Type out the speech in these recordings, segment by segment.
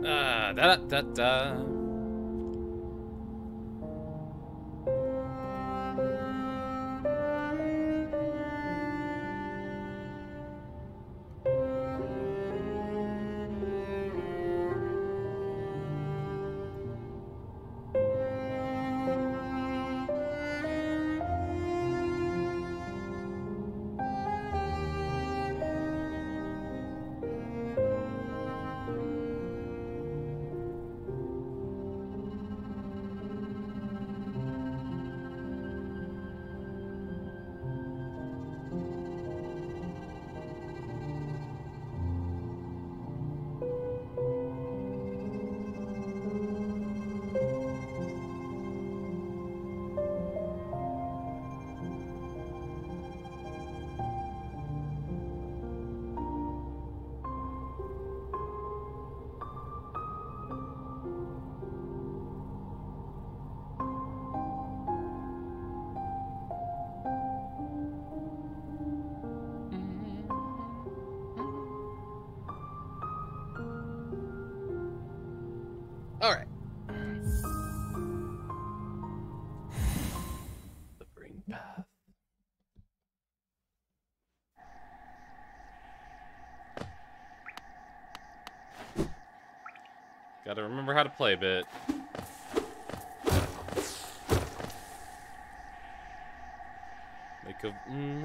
Da da da. All right. The Bring Path. Gotta remember how to play a bit. Make a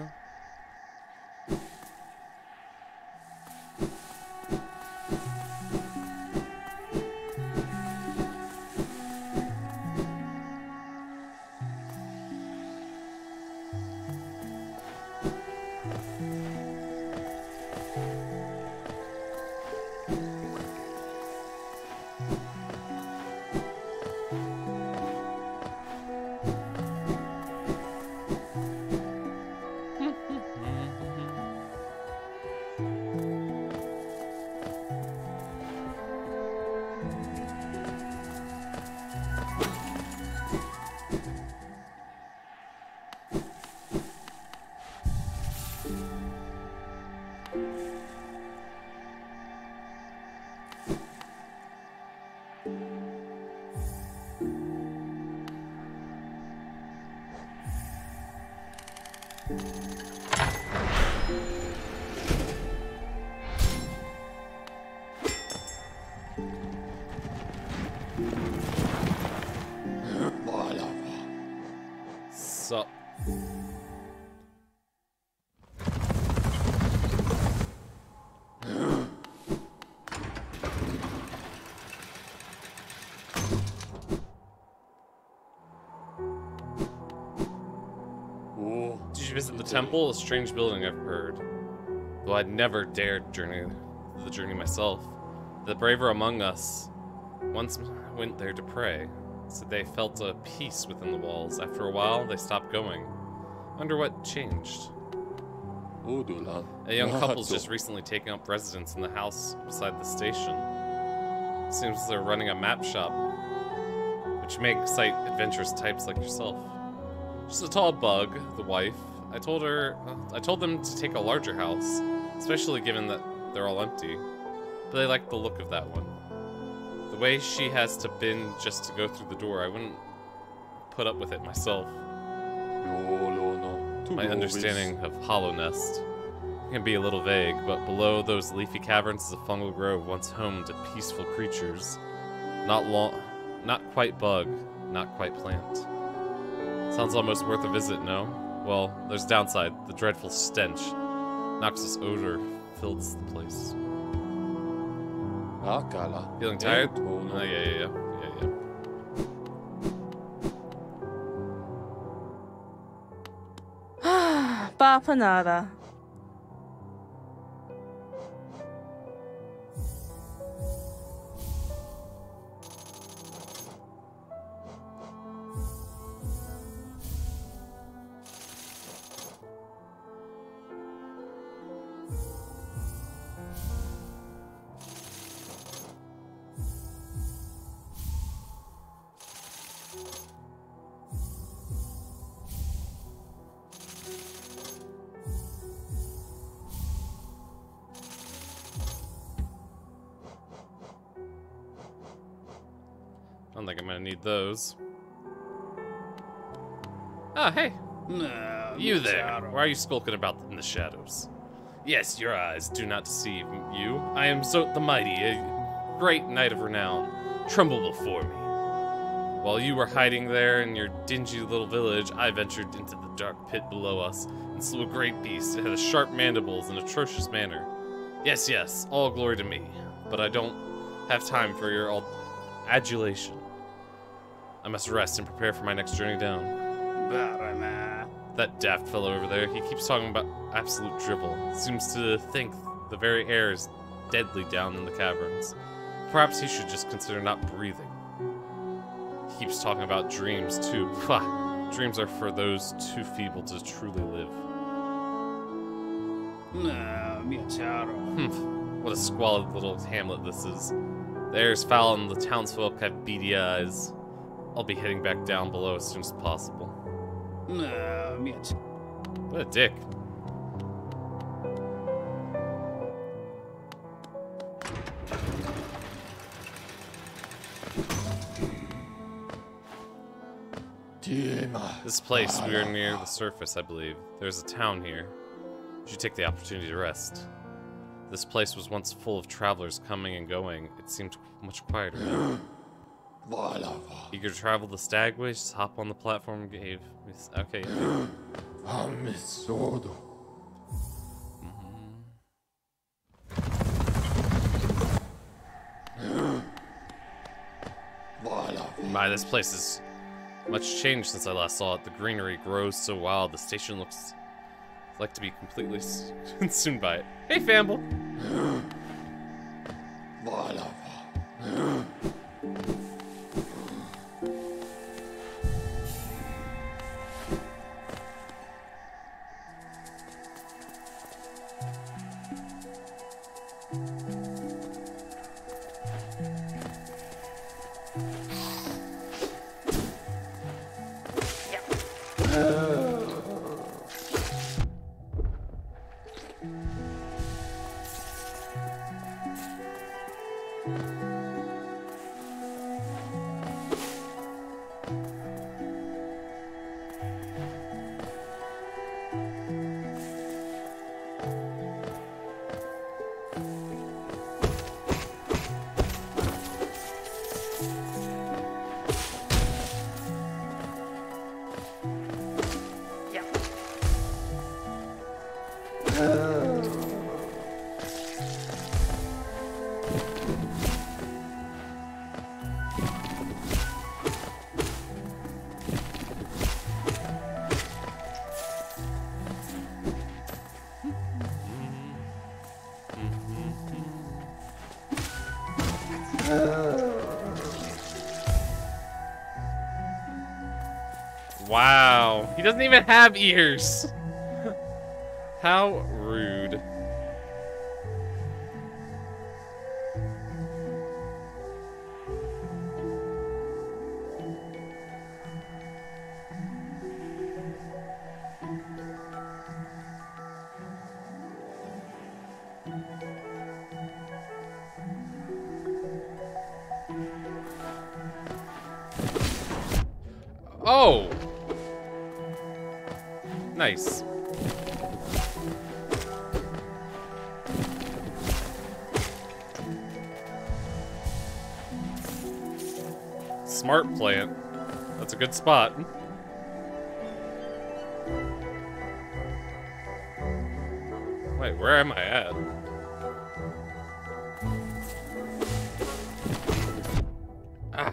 sup. Did you visit the temple? A strange building, I've heard. Though I'd never dared journey the journey myself. The braver among us once went there to pray. Said they felt a peace within the walls. After a while, they stopped going. Wonder what changed. A young couple's just recently taken up residence in the house beside the station. Seems they're running a map shop, which may excite adventurous types like yourself. She's a tall bug, the wife. I told them to take a larger house, especially given that they're all empty. But they like the look of that one. The way she has to bend just to go through the door, I wouldn't put up with it myself. My understanding of Hollow Nest can be a little vague, but below those leafy caverns is a fungal grove once home to peaceful creatures. Not quite bug, not quite plant. Sounds almost worth a visit, no? Well, there's a downside. The dreadful stench. Noxious odor fills the place. Feeling tired? Oh, yeah. Papa nada. don't think I'm gonna need those. Ah, hey. You there. Why are you skulking about in the shadows? Yes, your eyes do not deceive you. I am Zote the Mighty, a great knight of renown. Tremble before me. While you were hiding there in your dingy little village, I ventured into the dark pit below us and slew a great beast. It had sharp mandibles and atrocious manner. Yes, yes, all glory to me. But I don't have time for your adulation. I must rest and prepare for my next journey down. That daft fellow over there, he keeps talking about absolute drivel. Seems to think the very air is deadly down in the caverns. Perhaps he should just consider not breathing. He keeps talking about dreams, too. Pah! Dreams are for those too feeble to truly live. What a squalid little hamlet this is. The air is foul and the townsfolk have beady eyes. I'll be heading back down below as soon as possible. What a dick. This place, we are near the surface, I believe. There's a town here. You should take the opportunity to rest. This place was once full of travelers coming and going. It seemed much quieter now. Eager to travel the Stagway? Just hop on the platform and gave. Okay. My, this place is much changed since I last saw it. The greenery grows so wild. The station looks like to be completely consumed by it. Hey, Famble. Wow, he doesn't even have ears. How rude. Oh! Nice. Smart plant. That's a good spot. Wait, where am I at? Ah.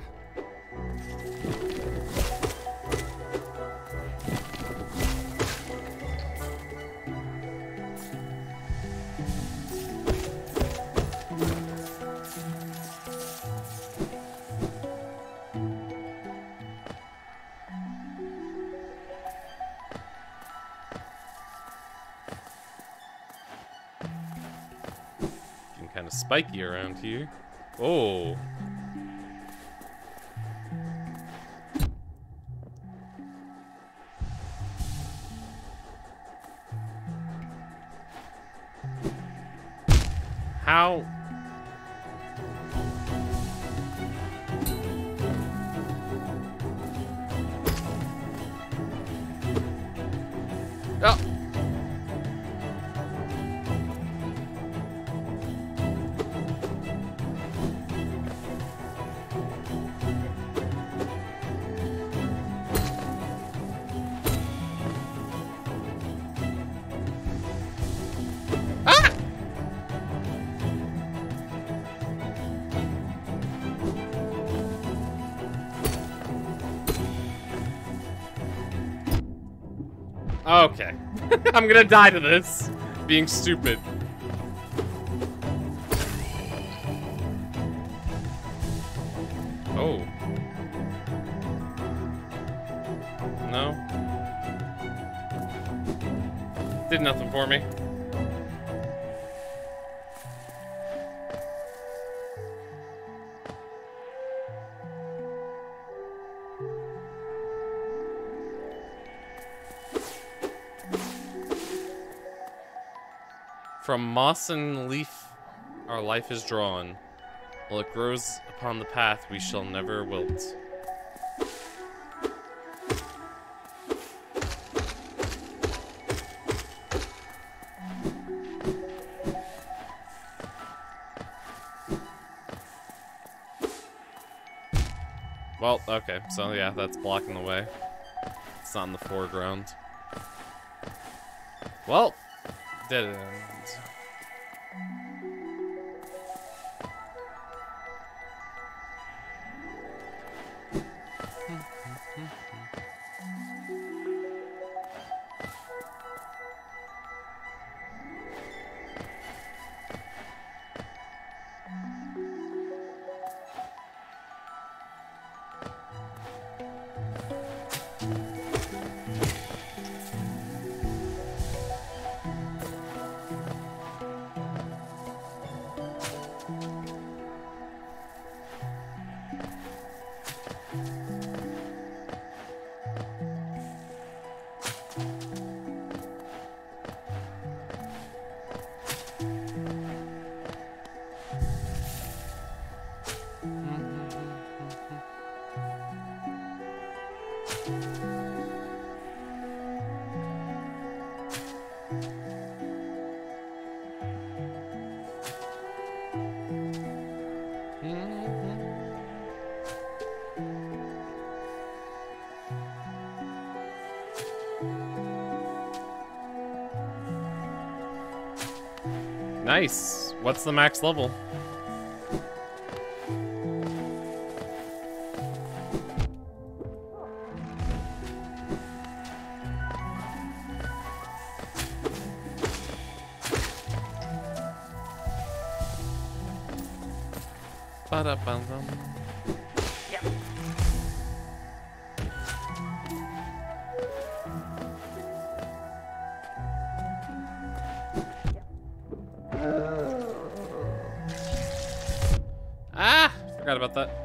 Kind of spiky around here. Oh. How? Okay. I'm gonna die to this. Being stupid. Oh. No. Did nothing for me. From moss and leaf our life is drawn. While it grows upon the path we shall never wilt. Well, okay, so yeah, that's blocking the way. It's not in the foreground. Well, dead end. Nice. What's the max level? Ba-da-bum-bum. Yep. Ah! Forgot about that.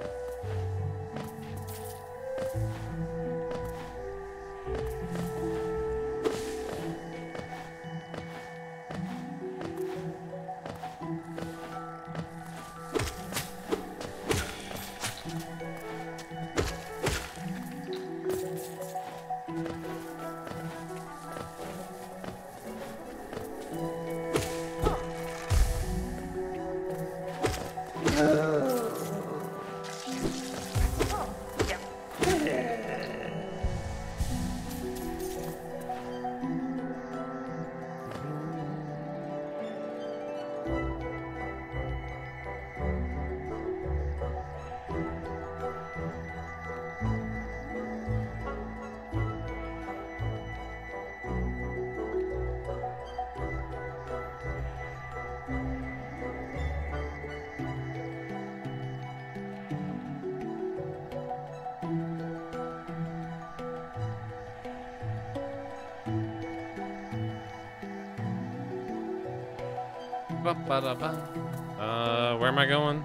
Ba-ba-da-ba. Where am I going?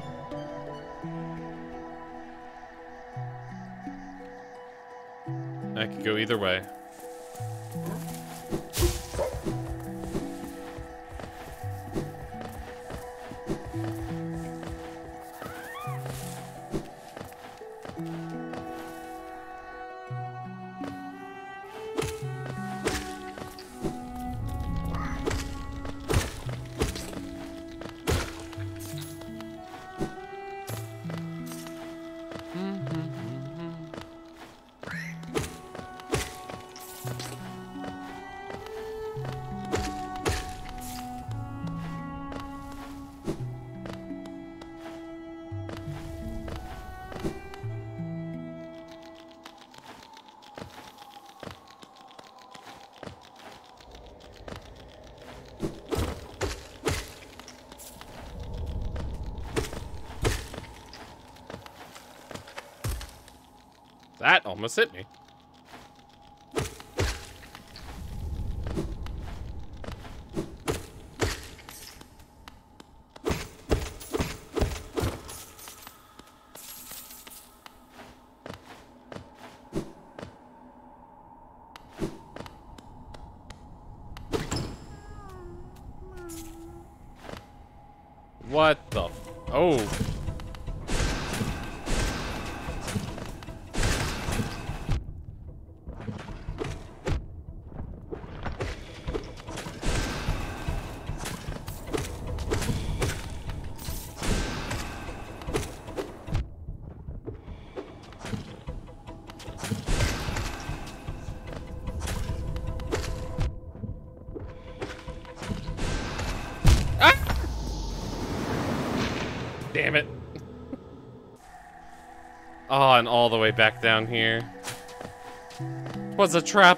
I could go either way. That almost hit me. What the f- Oh. Damn it. Oh, and all the way back down here. Was a trap.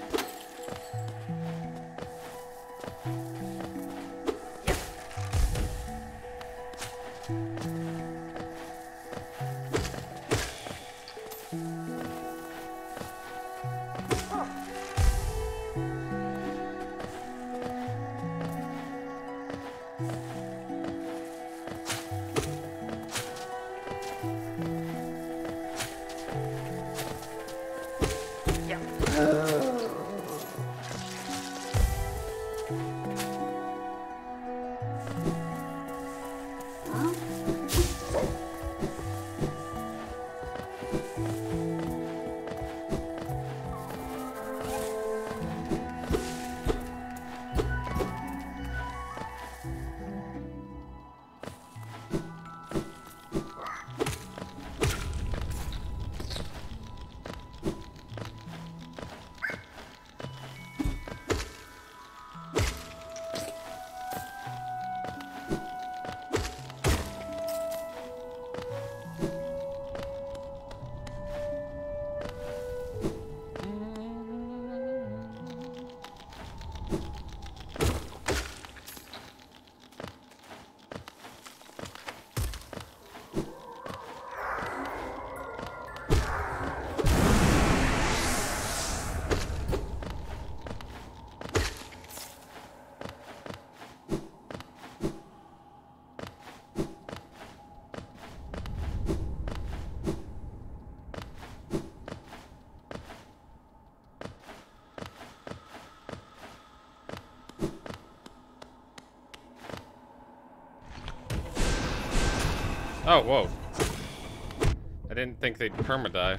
Oh, whoa. I didn't think they'd perma-die.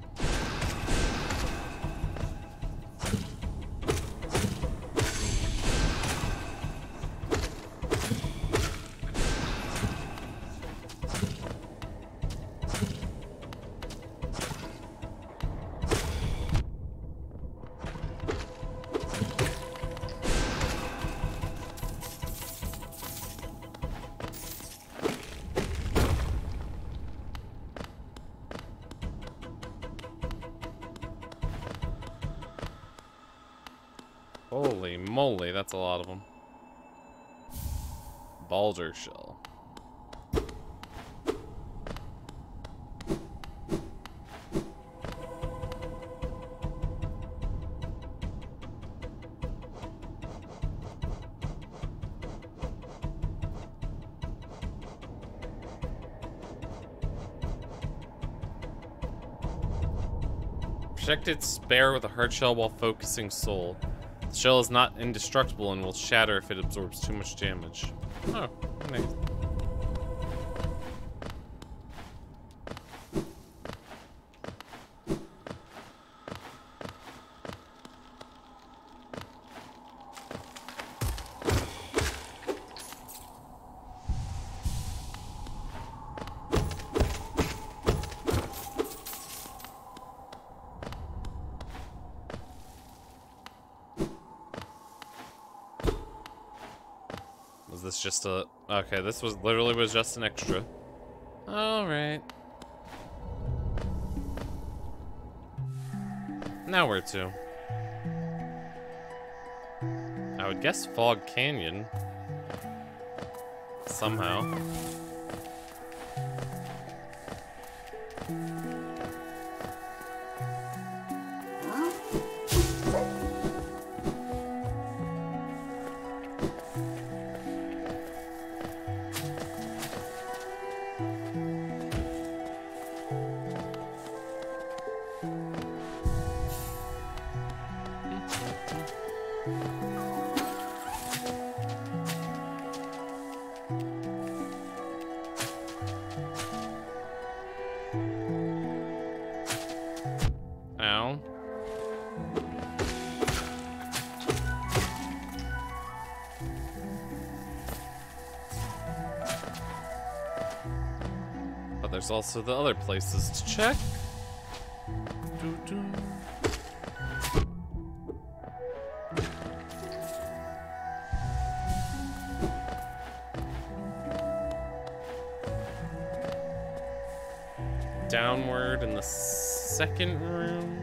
Holy moly, that's a lot of them. Balder shell. Protect its spare with a hard shell while focusing soul. The shell is not indestructible and will shatter if it absorbs too much damage. Oh, nice. Was this just a... Okay, this was literally was just an extra. Alright. Now where to? I would guess Fog Canyon. Somehow. there's also the other places to check. Doo-doo. Downward in the second room.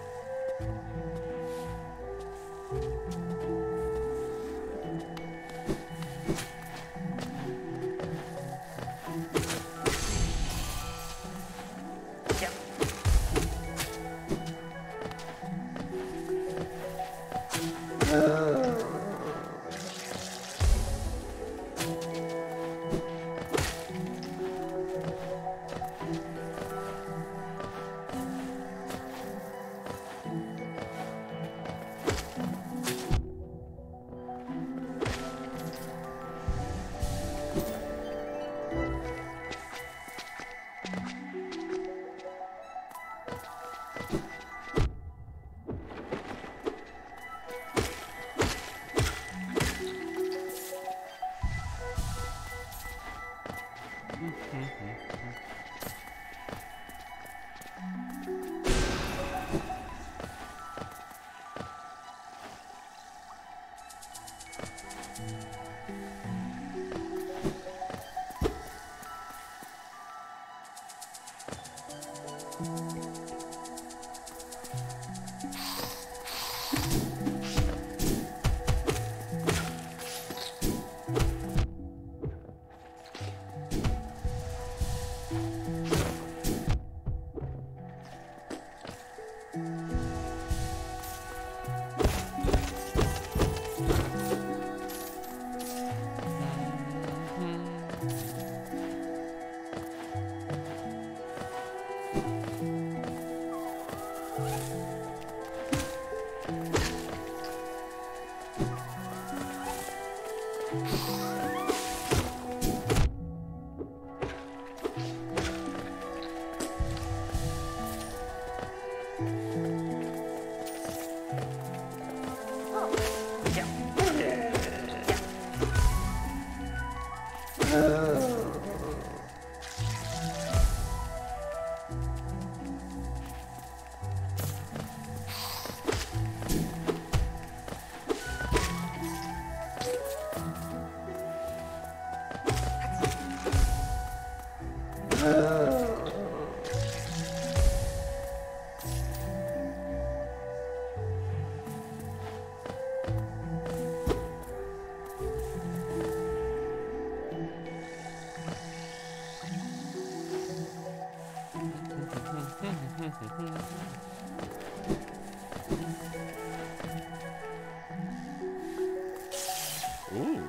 Ooh.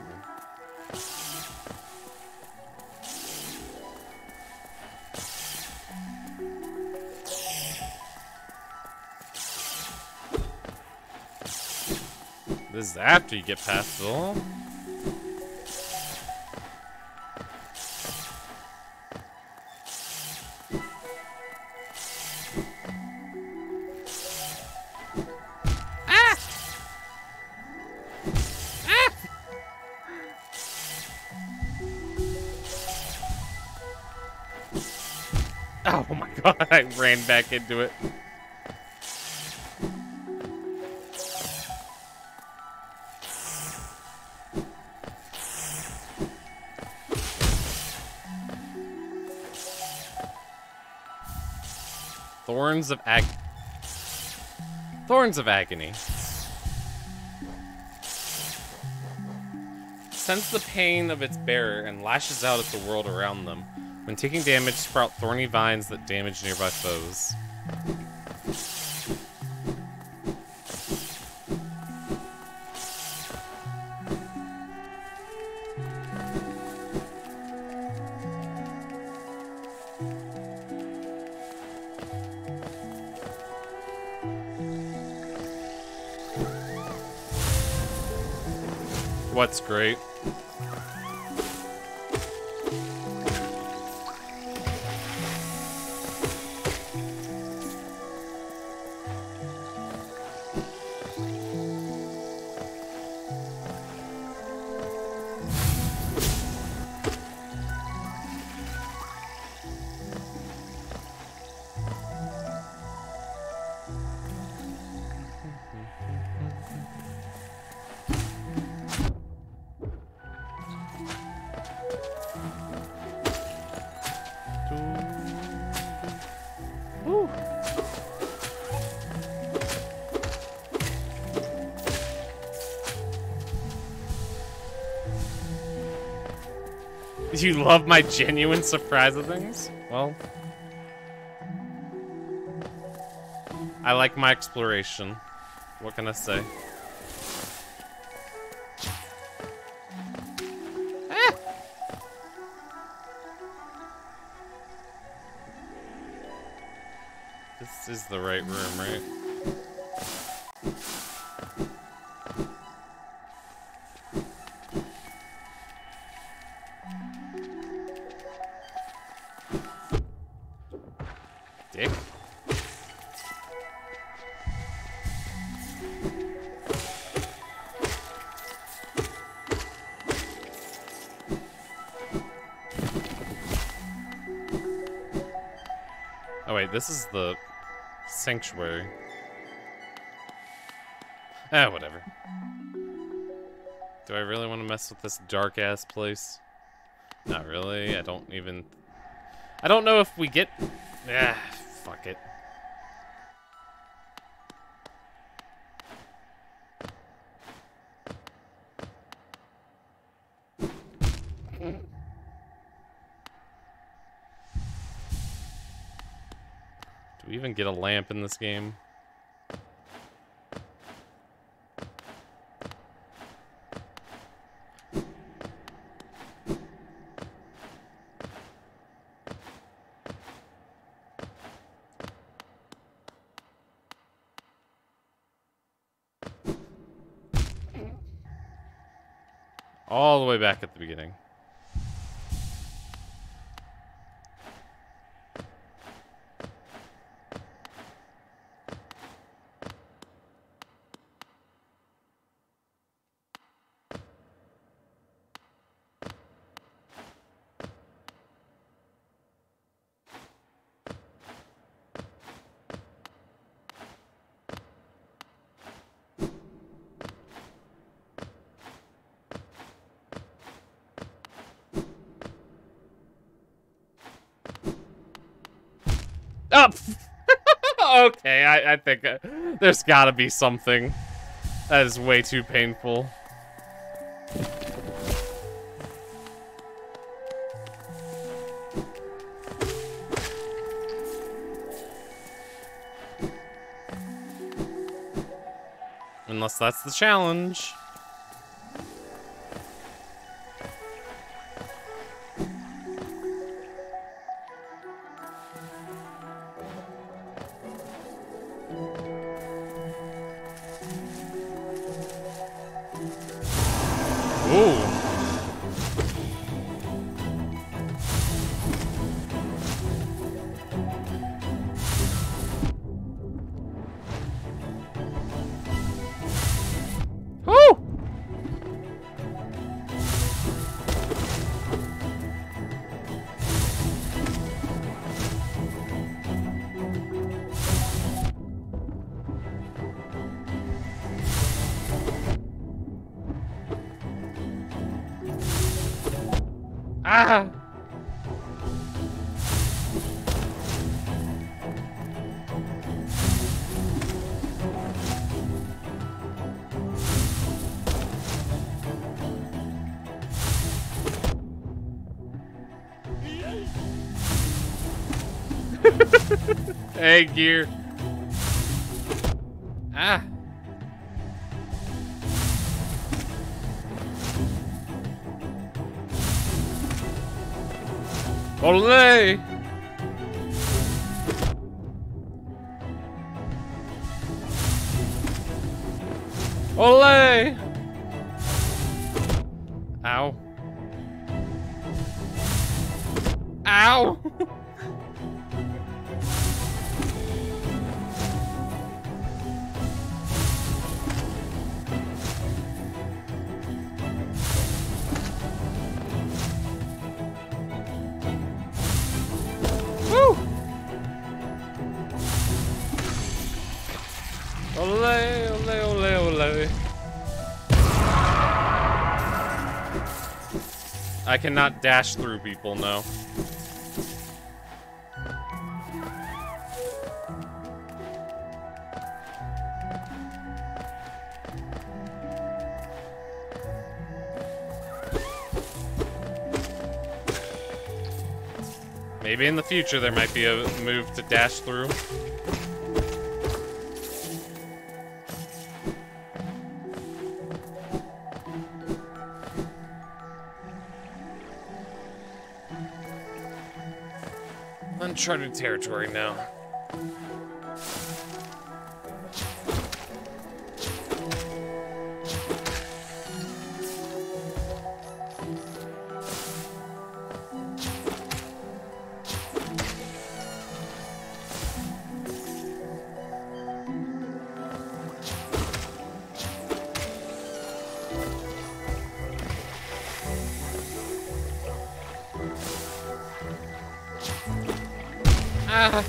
This is after you get past it all. Oh my god, I ran back into it. Thorns of Agony. Sense the pain of its bearer and lashes out at the world around them. When taking damage, sprout thorny vines that damage nearby foes. What's great? You love my genuine surprise of things? Well, I like my exploration. What can I say? Ah! This is the right room, right? Dick. Oh wait, this is the sanctuary. Ah, whatever. Do I really want to mess with this dark-ass place? Not really. I don't know if we get... Ah, fuck it. Do we even get a lamp in this game? All the way back at the beginning. Up. Okay, I think there's gotta be something. That is way too painful. Unless that's the challenge. Ah! Hey, gear. Ah. Olé! Olé! Ow. Ow! Woo! Ole, ole, ole, ole. I cannot dash through people, no. Maybe in the future there might be a move to dash through. Uncharted territory now. Ah.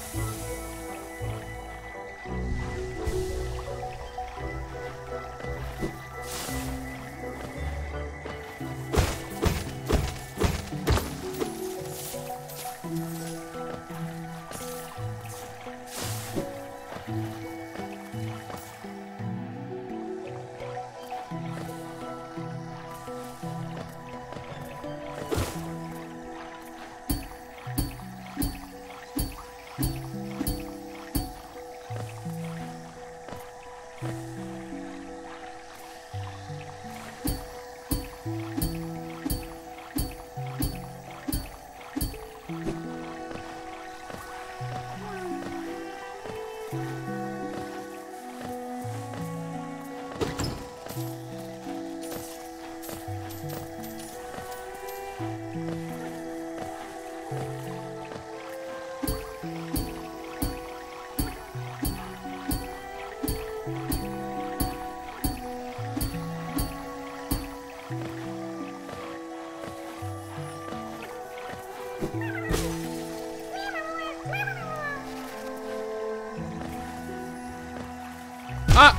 Ah!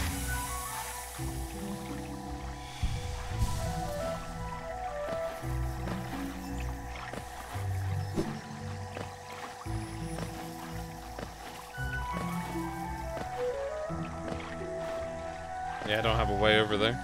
Yeah, I don't have a way over there.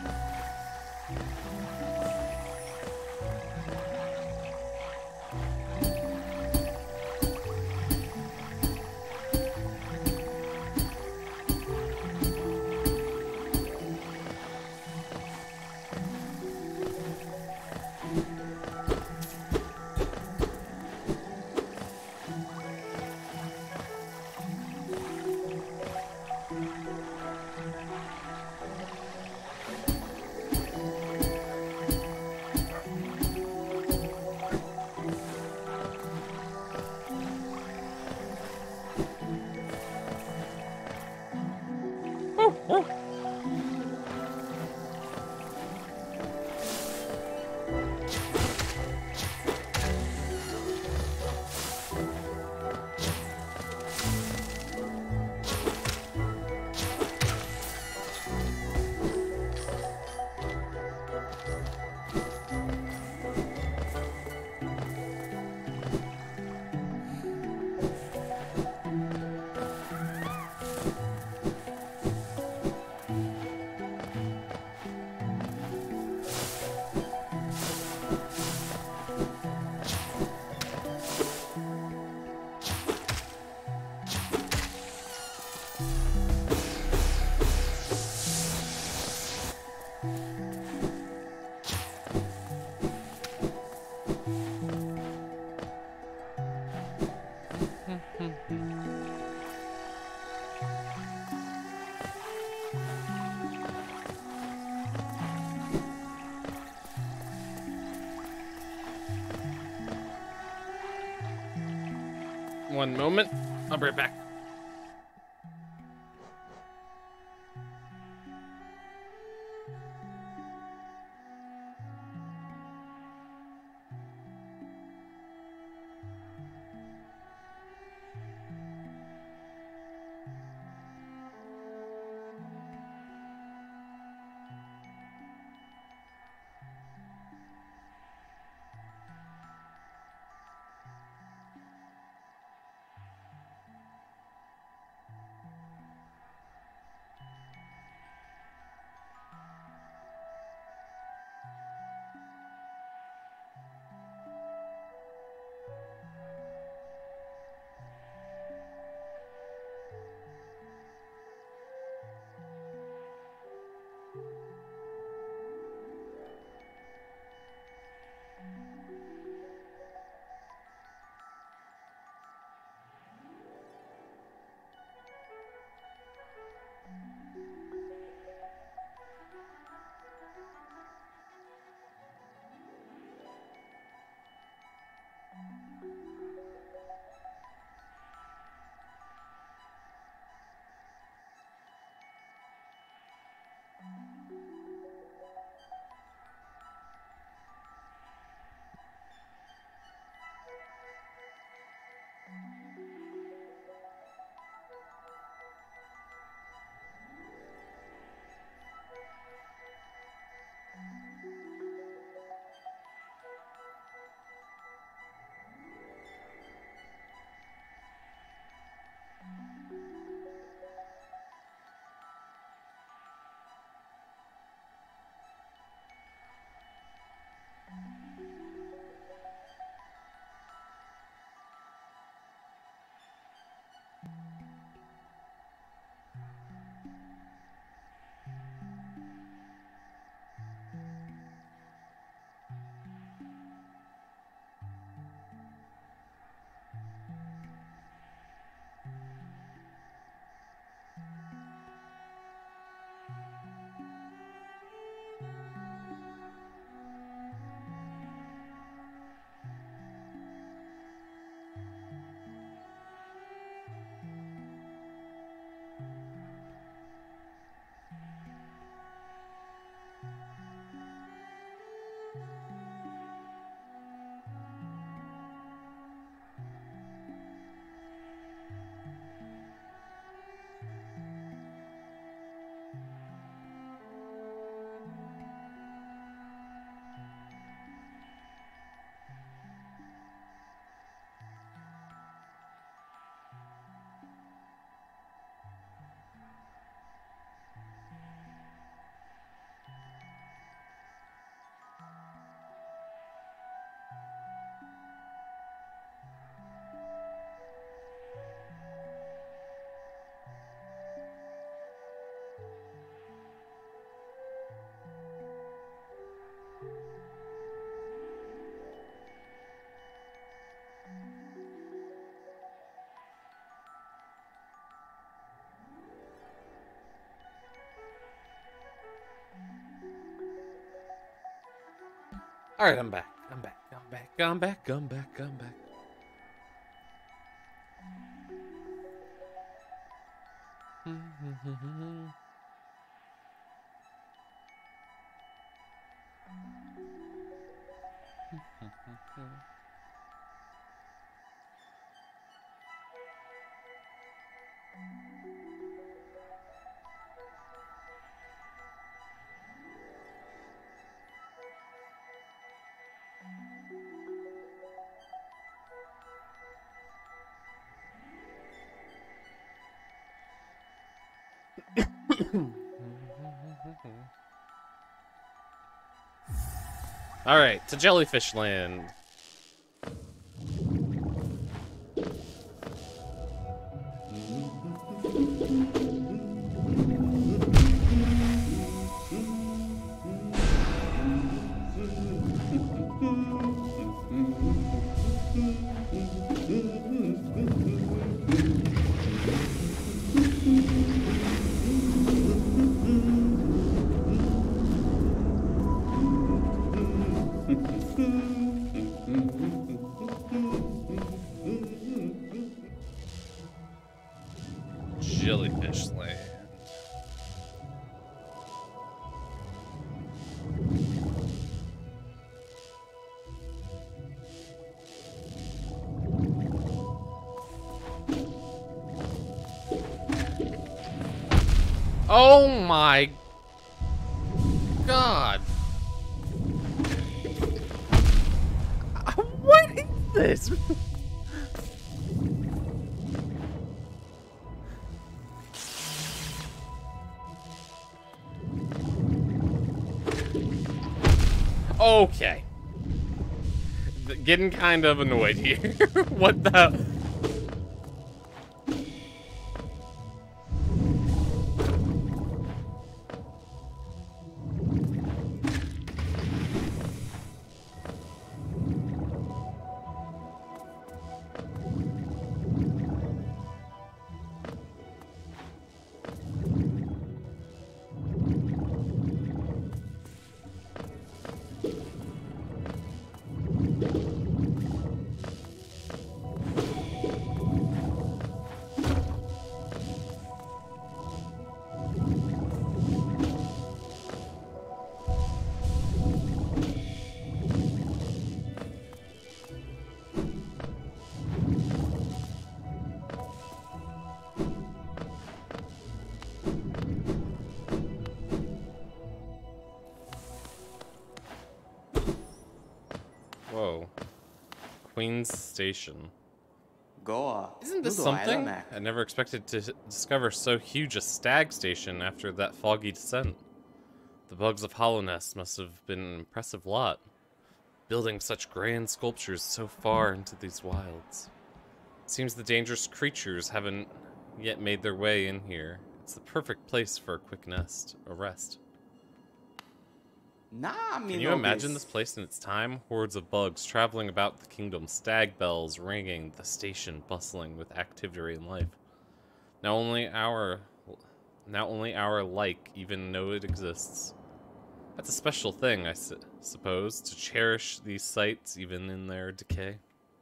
One moment. I'll be right back. All right, I'm back. I'm back. I'm back. I'm back. I'm back. I'm back. All right, to Jellyfish Land. Jellyfish Land. Oh my God. What is this? Okay. Getting kind of annoyed here. What the? Whoa. Queen's Station. Isn't this something? I never expected to discover so huge a stag station after that foggy descent. The bugs of Hallownest must have been an impressive lot, building such grand sculptures so far into these wilds. Seems the dangerous creatures haven't yet made their way in here. It's the perfect place for a quick rest. Can you imagine this place in its time? Hordes of bugs traveling about the kingdom, stag bells ringing, the station bustling with activity and life. Now only our like even know it exists. That's a special thing, I suppose, to cherish these sights even in their decay.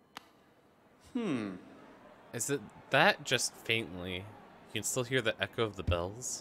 Is it that just faintly? You can still hear the echo of the bells?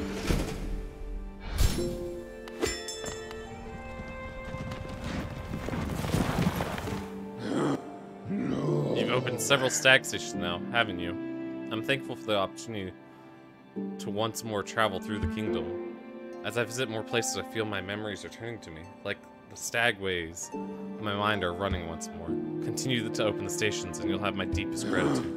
You've opened several stag stations now, haven't you? I'm thankful for the opportunity to once more travel through the kingdom. As I visit more places, I feel my memories are turning to me, like the stagways. My mind are running once more. Continue to open the stations, and you'll have my deepest gratitude.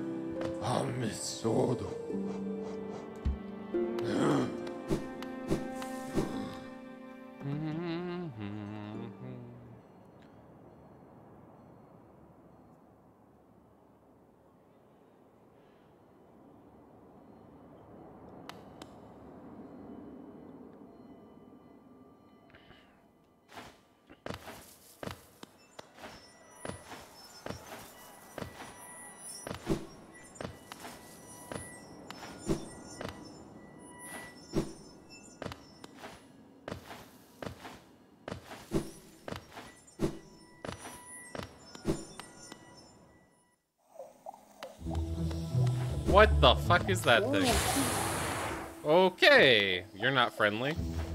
What the fuck is that thing? Okay, you're not friendly.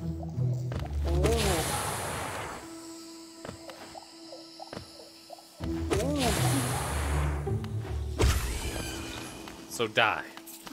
So die.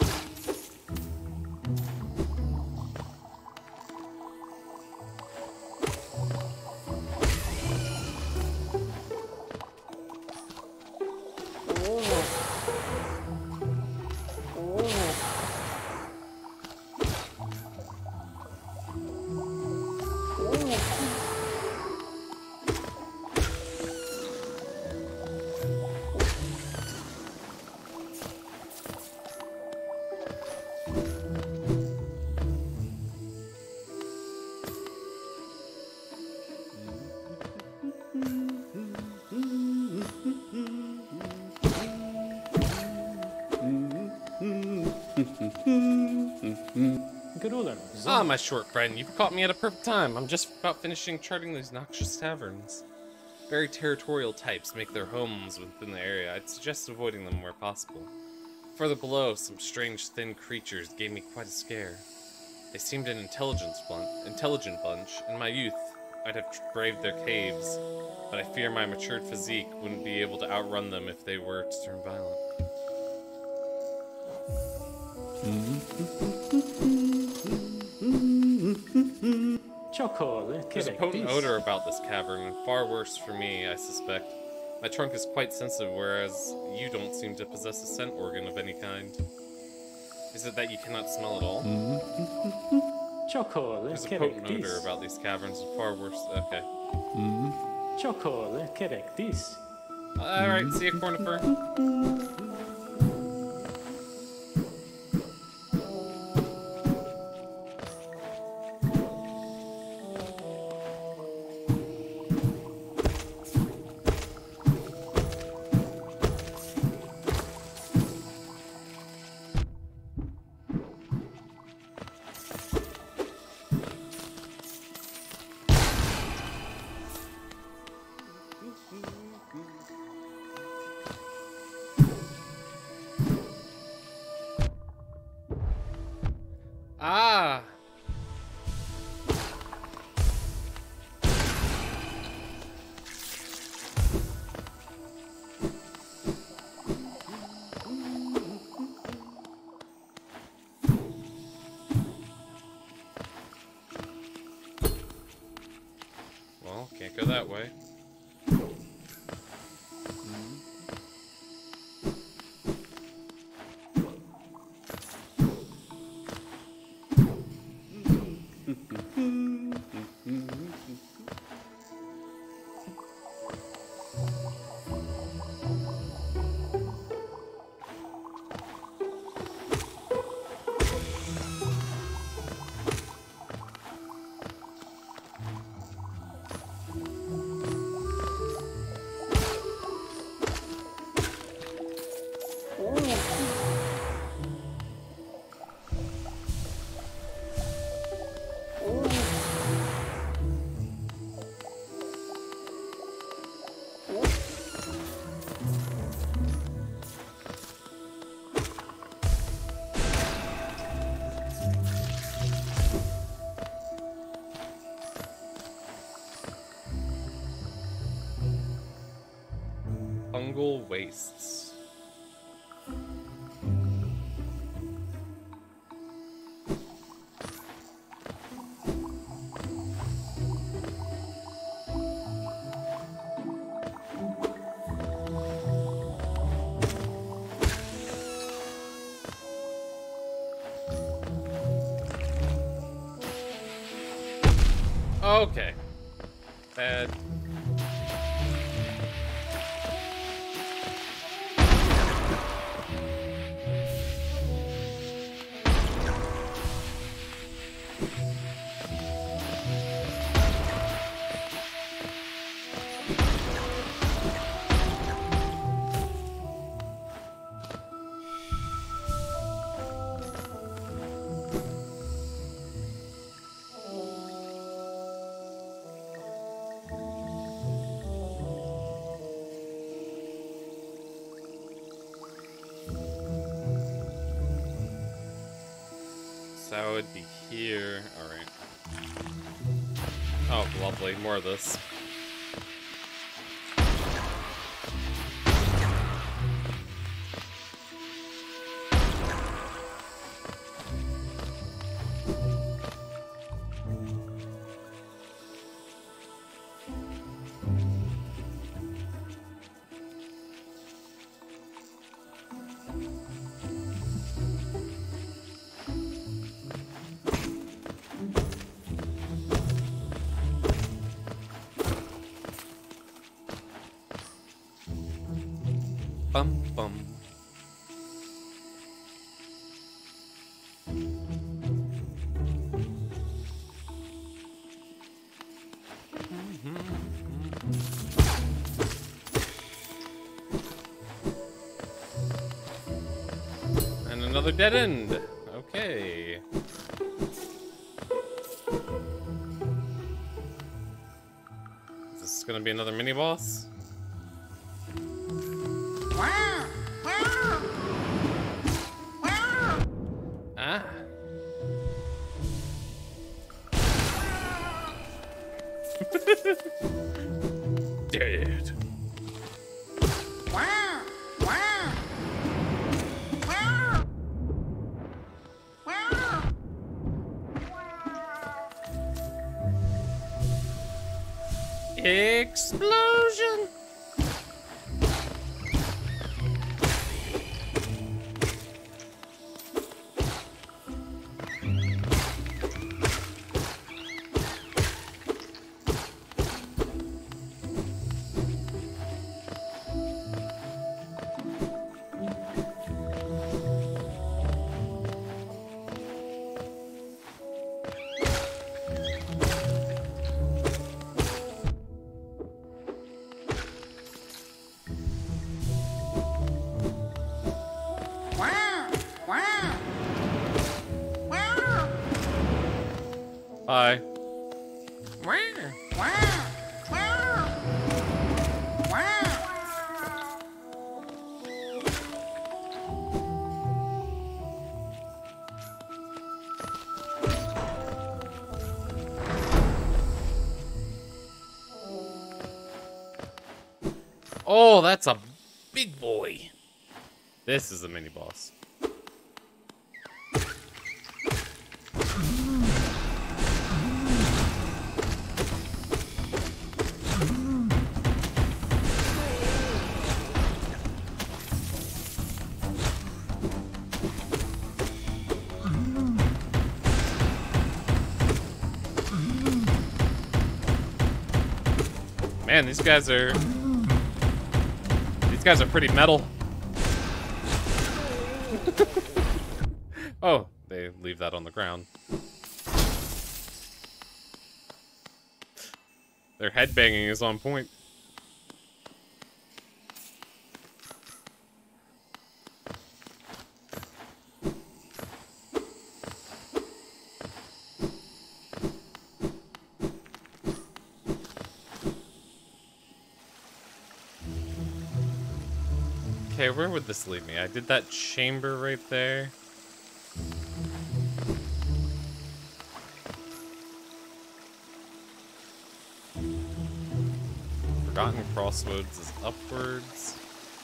Ah, my short friend, you've caught me at a perfect time. I'm just about finishing charting these noxious taverns. Very territorial types make their homes within the area. I'd suggest avoiding them where possible. Further below, some strange thin creatures gave me quite a scare. They seemed an intelligent bunch. In my youth, I'd have braved their caves, but I fear my matured physique wouldn't be able to outrun them if they were to turn violent. There's a potent odor about this cavern, and far worse for me, I suspect. My trunk is quite sensitive, whereas you don't seem to possess a scent organ of any kind. Is it that you cannot smell at all? There's a potent odor about these caverns, and far worse. Okay. Alright, see ya, Cornifer. Ah! Well, can't go that way. Jungle Wastes. Okay. Bad. So I would be here. Alright. Oh, lovely. More of this. Bum bum. And another dead end. Okay. Is this gonna be another mini boss? Ah. Dead. Explosion. Bye. Oh, that's a big boy. This is a mini boss. Man, these guys are pretty metal. Oh, they leave that on the ground. Their headbanging is on point. Okay, where would this lead me? I did that chamber right there. Forgotten Crossroads is upwards.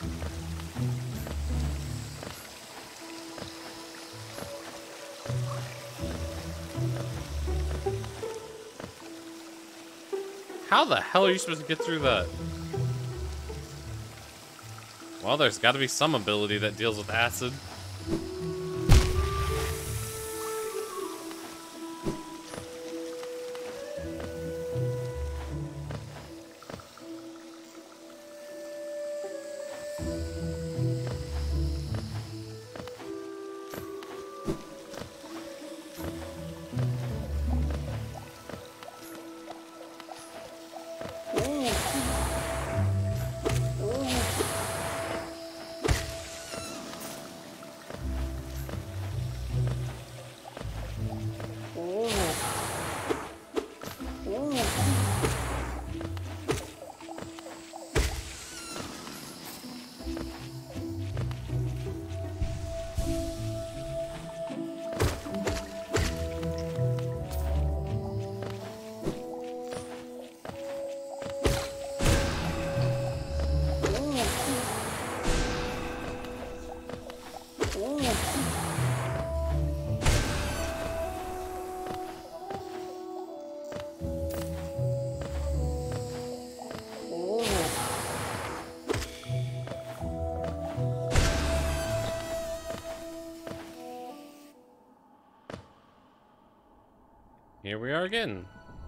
How the hell are you supposed to get through that? Well, there's got to be some ability that deals with acid. Here we are again.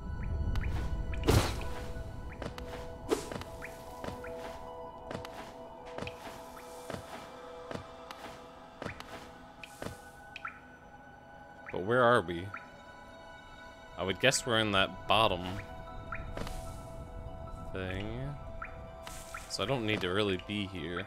But where are we? I would guess we're in that bottom thing. So I don't need to really be here.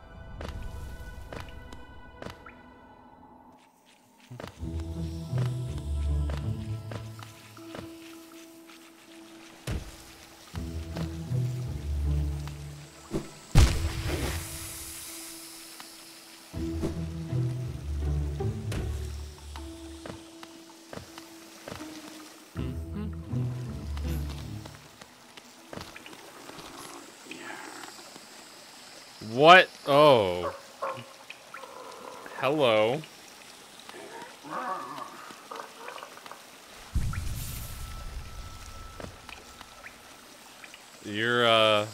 What? Oh. Hello. You're,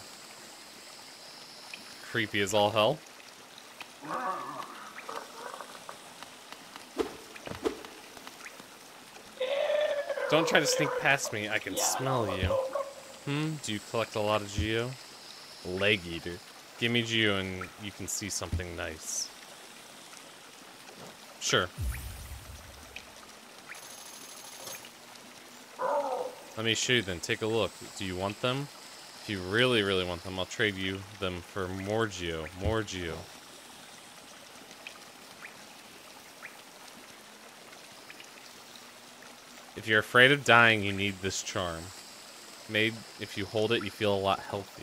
creepy as all hell. Don't try to sneak past me. I can smell you. Do you collect a lot of Geo? Leg eater. Give me Geo and you can see something nice. Sure. Let me show you then. Take a look. Do you want them? If you really, really want them, I'll trade you them for more Geo. More Geo. If you're afraid of dying, you need this charm. Made, if you hold it, you feel a lot healthier.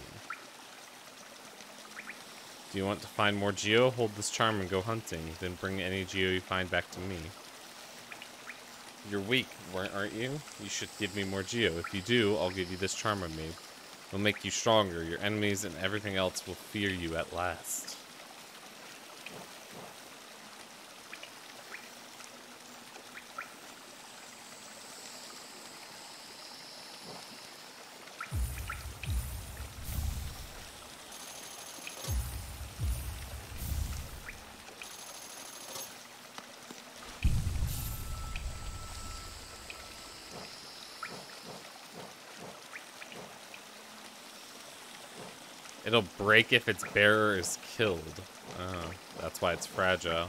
Do you want to find more Geo? Hold this charm and go hunting. Then bring any Geo you find back to me. You're weak, aren't you? You should give me more Geo. If you do, I'll give you this charm I made. It'll make you stronger. Your enemies and everything else will fear you at last. It'll break if its bearer is killed. Oh, that's why it's fragile.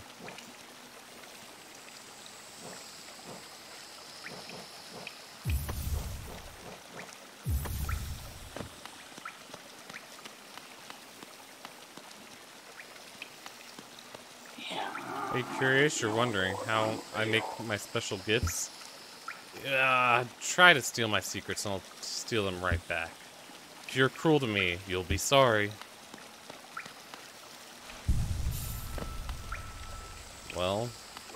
Are you curious? You're wondering how I make my special gifts? Try to steal my secrets and I'll steal them right back. If you're cruel to me, you'll be sorry. Well,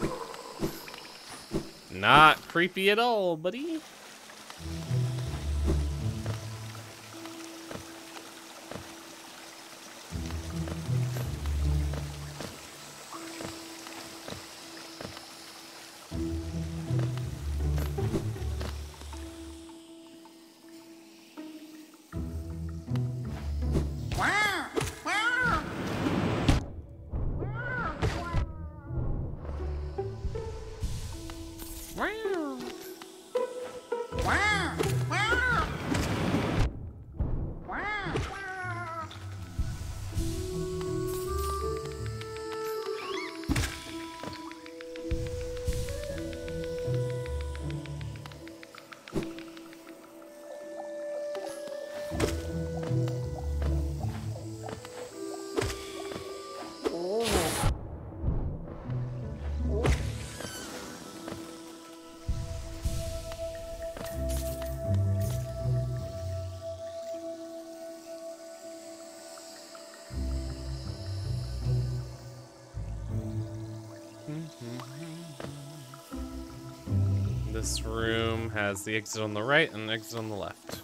not creepy at all, buddy. This room has the exit on the right and the exit on the left.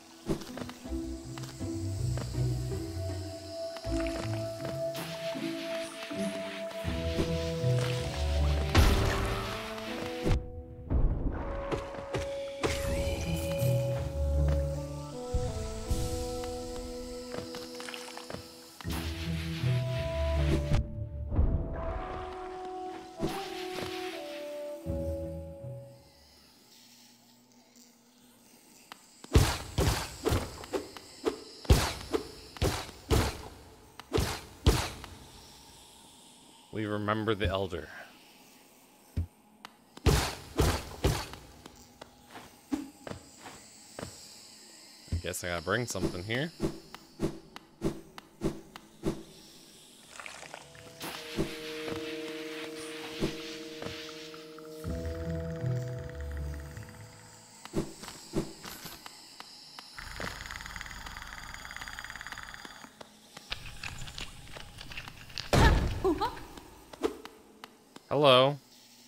We remember the elder. I guess I gotta bring something here. Hello.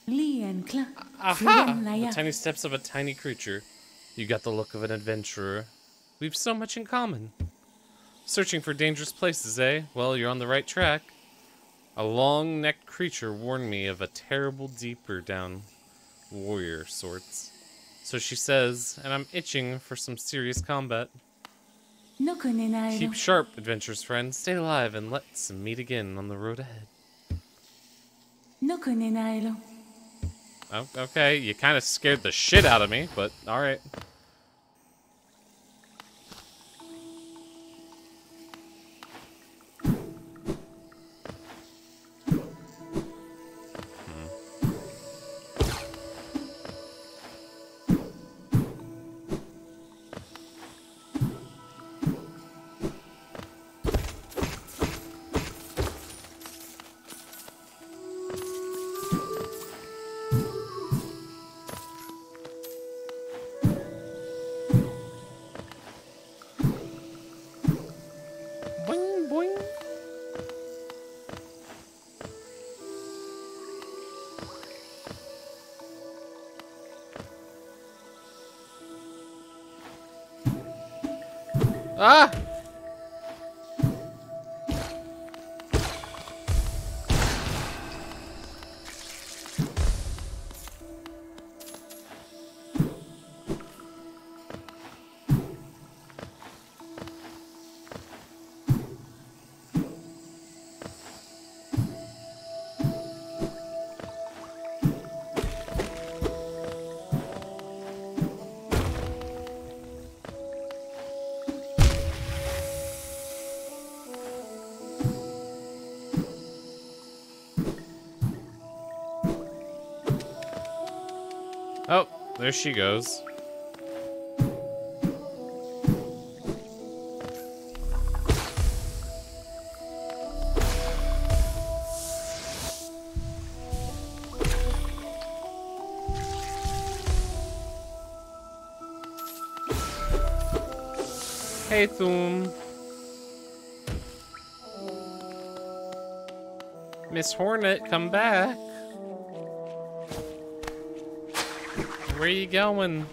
Aha! The tiny steps of a tiny creature. You got the look of an adventurer. We've so much in common. Searching for dangerous places, eh? Well, you're on the right track. A long-necked creature warned me of a terrible deeper down warrior sorts. So she says, and I'm itching for some serious combat. Keep sharp, adventurous friend. Stay alive and let's meet again on the road ahead. Oh, okay, you kind of scared the shit out of me, but alright. Ah! Oh, there she goes. Hey, Thum. Miss Hornet, come back. Where are you going?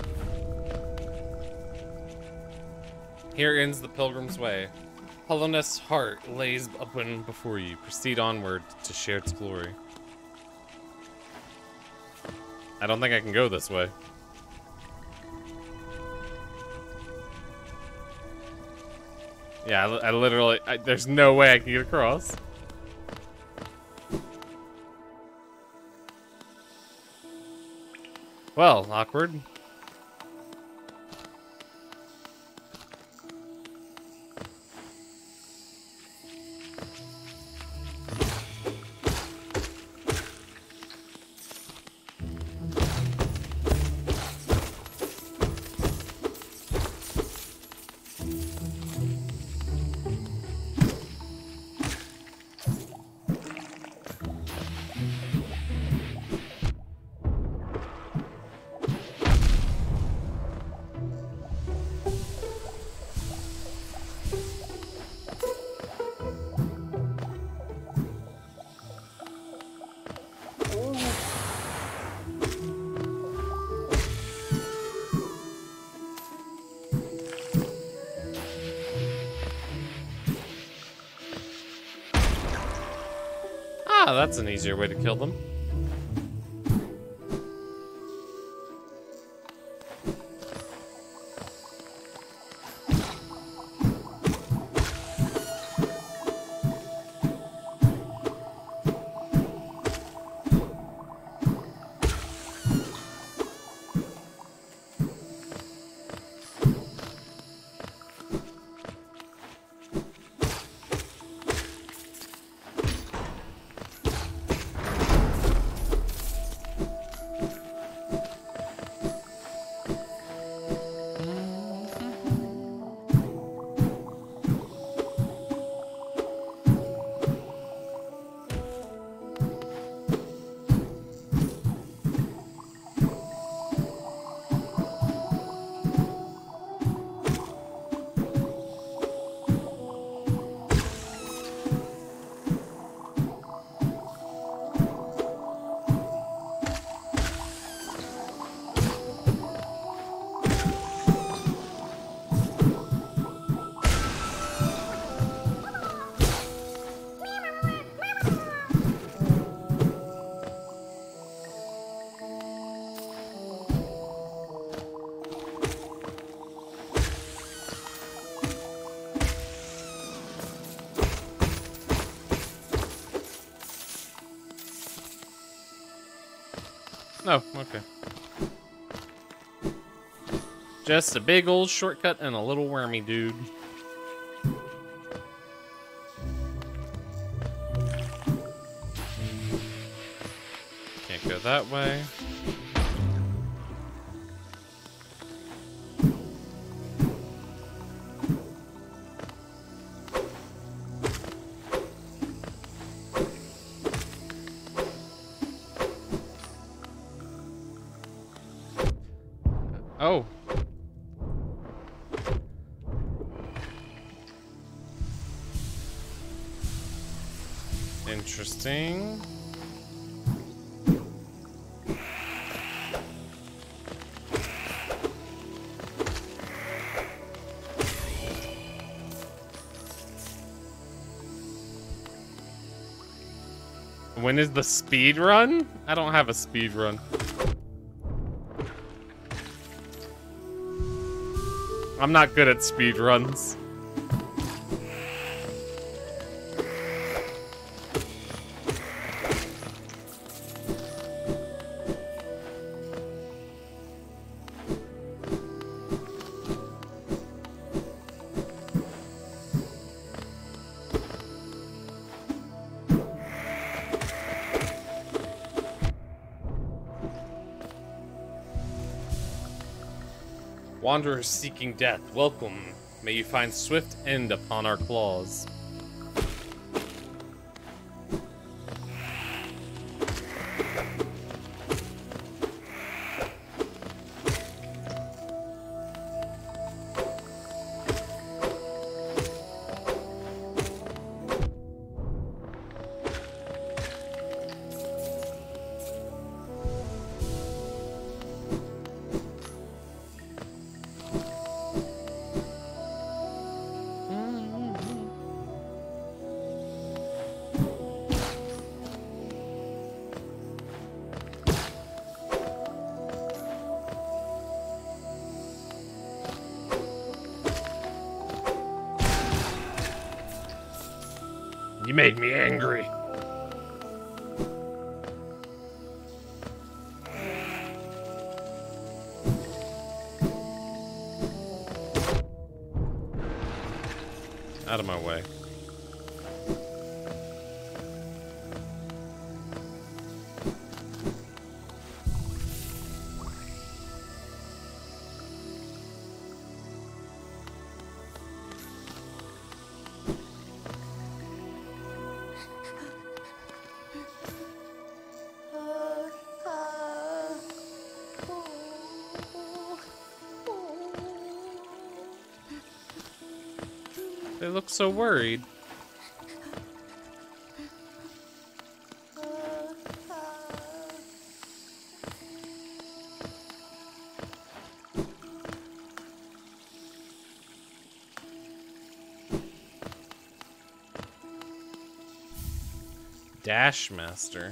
Here ends the pilgrim's way. Hallownest's heart lays open before you. Proceed onward to share its glory. I don't think I can go this way. Yeah, I literally, there's no way I can get across. Well, awkward. Ah, that's an easier way to kill them. Oh, okay. Just a big old shortcut and a little wormy dude. Can't go that way. Oh. Interesting. When is the speed run? I don't have a speed run. I'm not good at speed runs. Wanderers seeking death, welcome. May you find swift end upon our claws. You made me angry. Out of my way. They look so worried. Dash Master.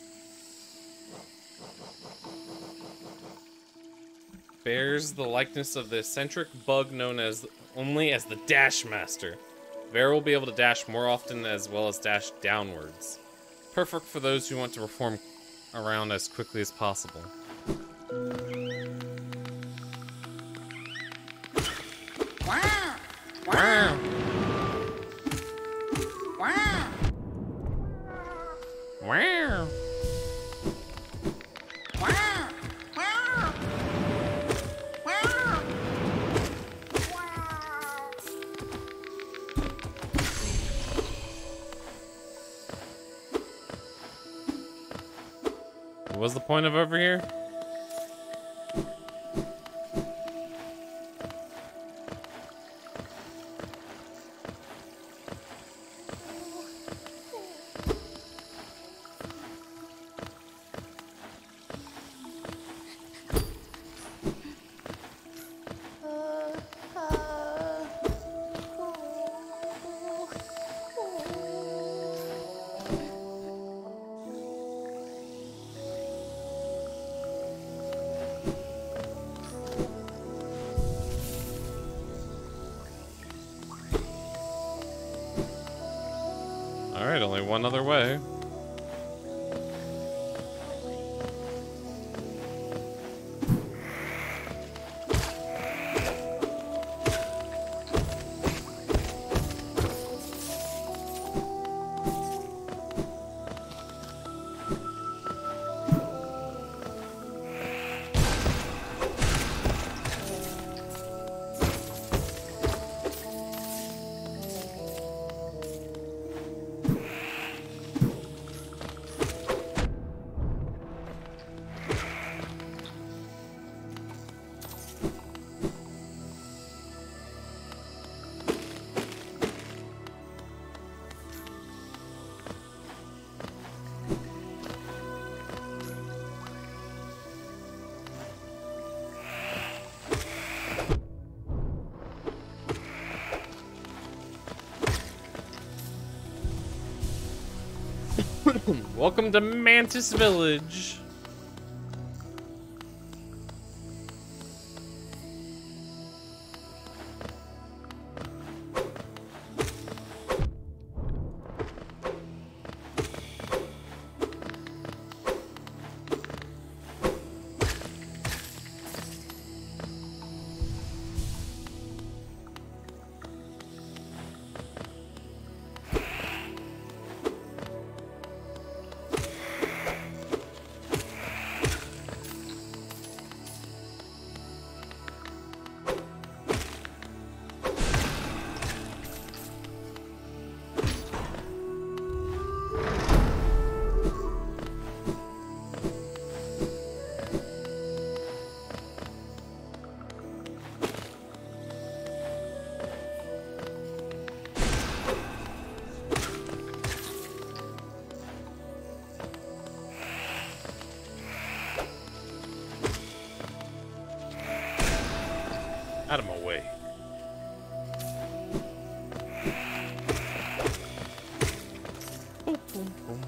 Bears the likeness of the eccentric bug known as only as the Dash Master. Bear will be able to dash more often as well as dash downwards. Perfect for those who want to perform around as quickly as possible. Wow! Wow. Wow! Wow. Wow! Wow! Wow! What was the point of over here? Alright, only one other way. Welcome to Mantis Village. Out of my way. Boom, boom, boom, boom.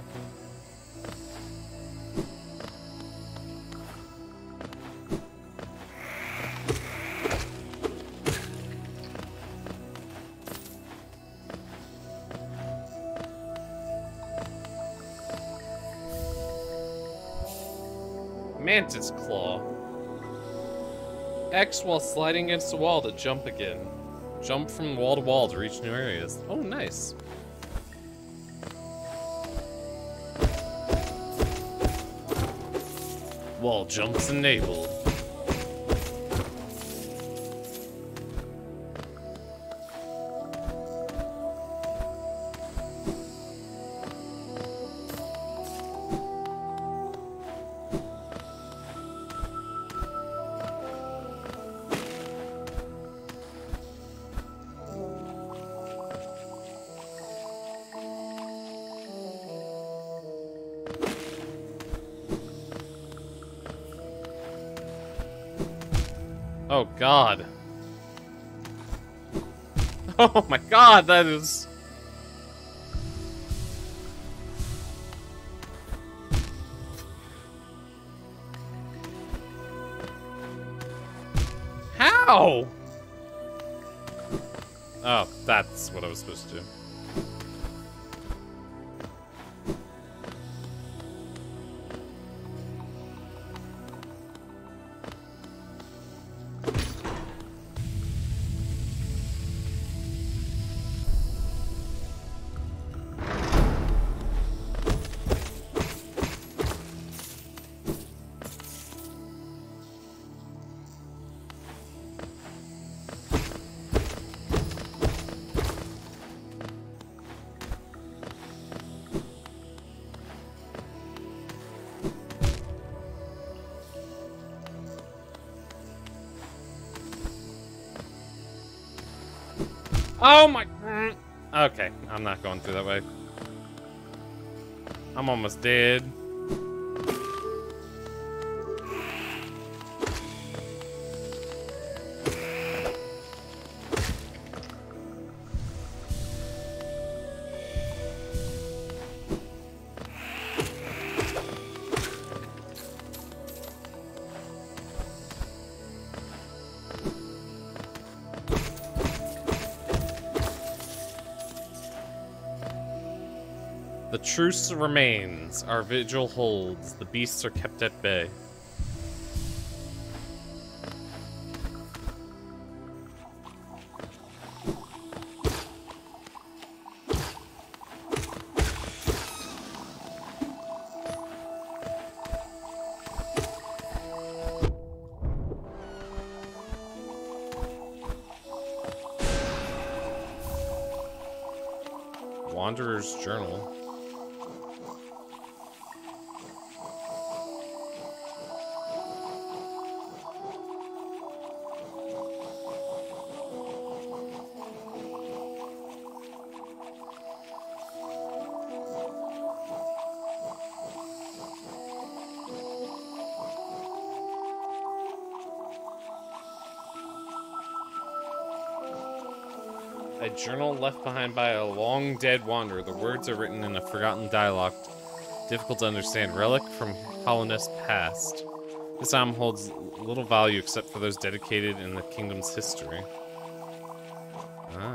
Mantis Claw. X while sliding against the wall to jump again. Jump from wall to wall to reach new areas. Oh, nice. Wall jumps enabled. Oh god. Oh my god, that is... No! Oh, that's what I was supposed to do. Oh my... Okay, I'm not going through that way. I'm almost dead. The truce remains. Our vigil holds. The beasts are kept at bay. Wanderer's Journal. A journal left behind by a long-dead wanderer. The words are written in a forgotten dialect, difficult to understand. Relic from Hallownest past. This item holds little value except for those dedicated in the kingdom's history. Ah.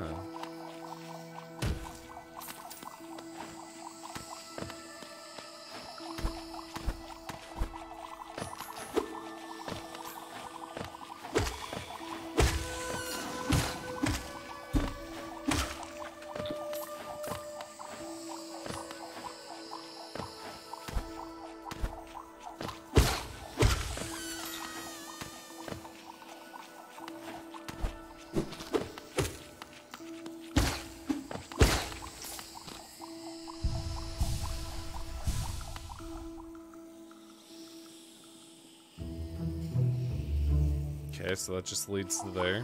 Okay, so that just leads to there.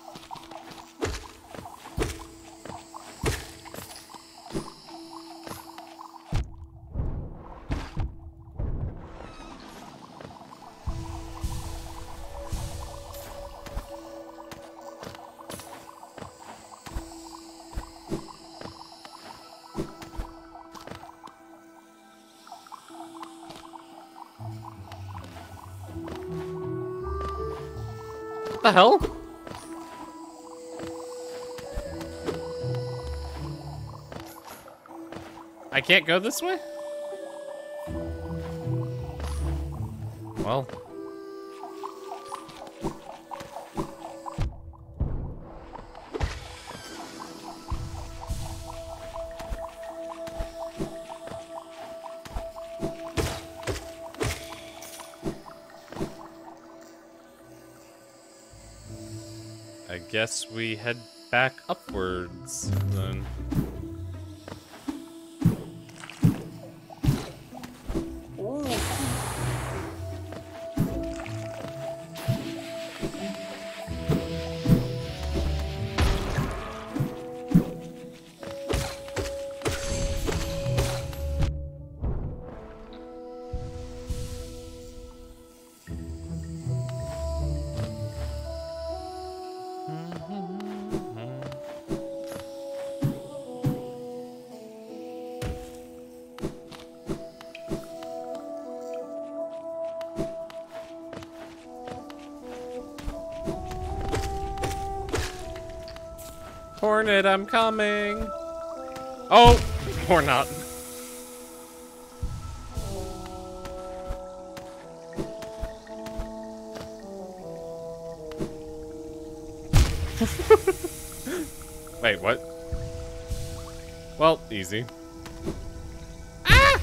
What the hell? I can't go this way? Well. I guess we head back upwards then. Hornet, I'm coming. Oh, or not. Wait, what? Well, easy. Ah!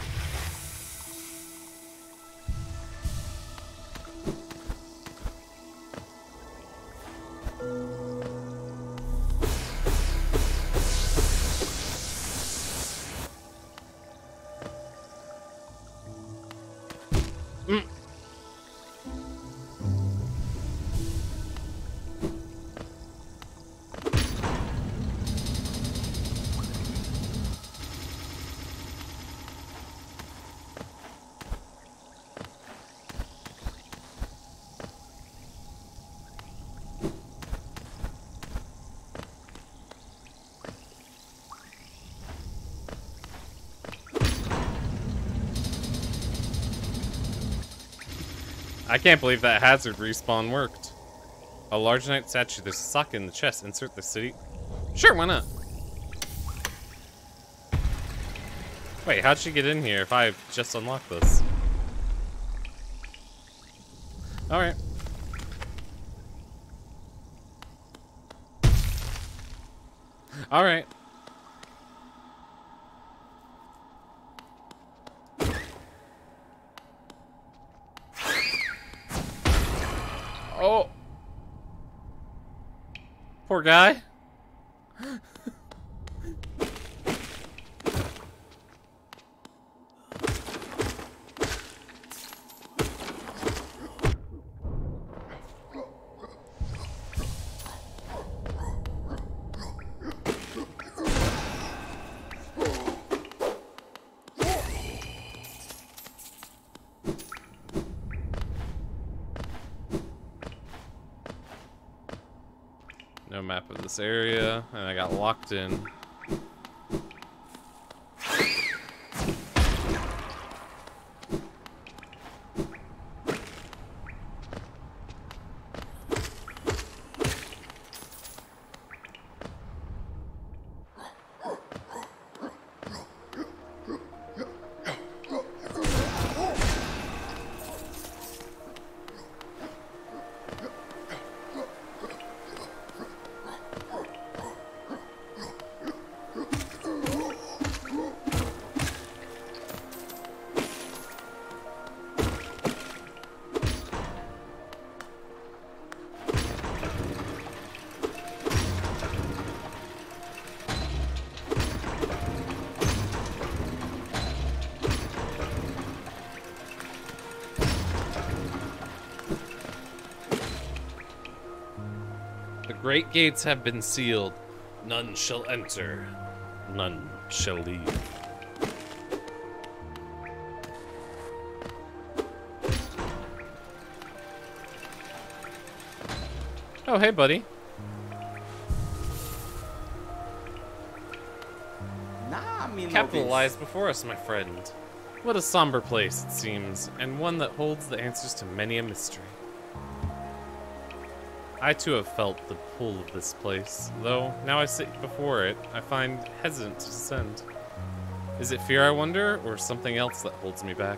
I can't believe that hazard respawn worked. A large knight statue. There's a socket in the chest. Insert the city. Sure, why not? Wait, how'd she get in here if I just unlocked this? Alright. Alright. Oh. Poor guy. No map of this area, and I got locked in. The great gates have been sealed. None shall enter. None shall leave. Oh, hey, buddy. Capital lies before us, my friend. What a somber place, it seems, and one that holds the answers to many a mystery. I too have felt the pull of this place, though now I sit before it, I find hesitant to descend. Is it fear, I wonder, or something else that holds me back?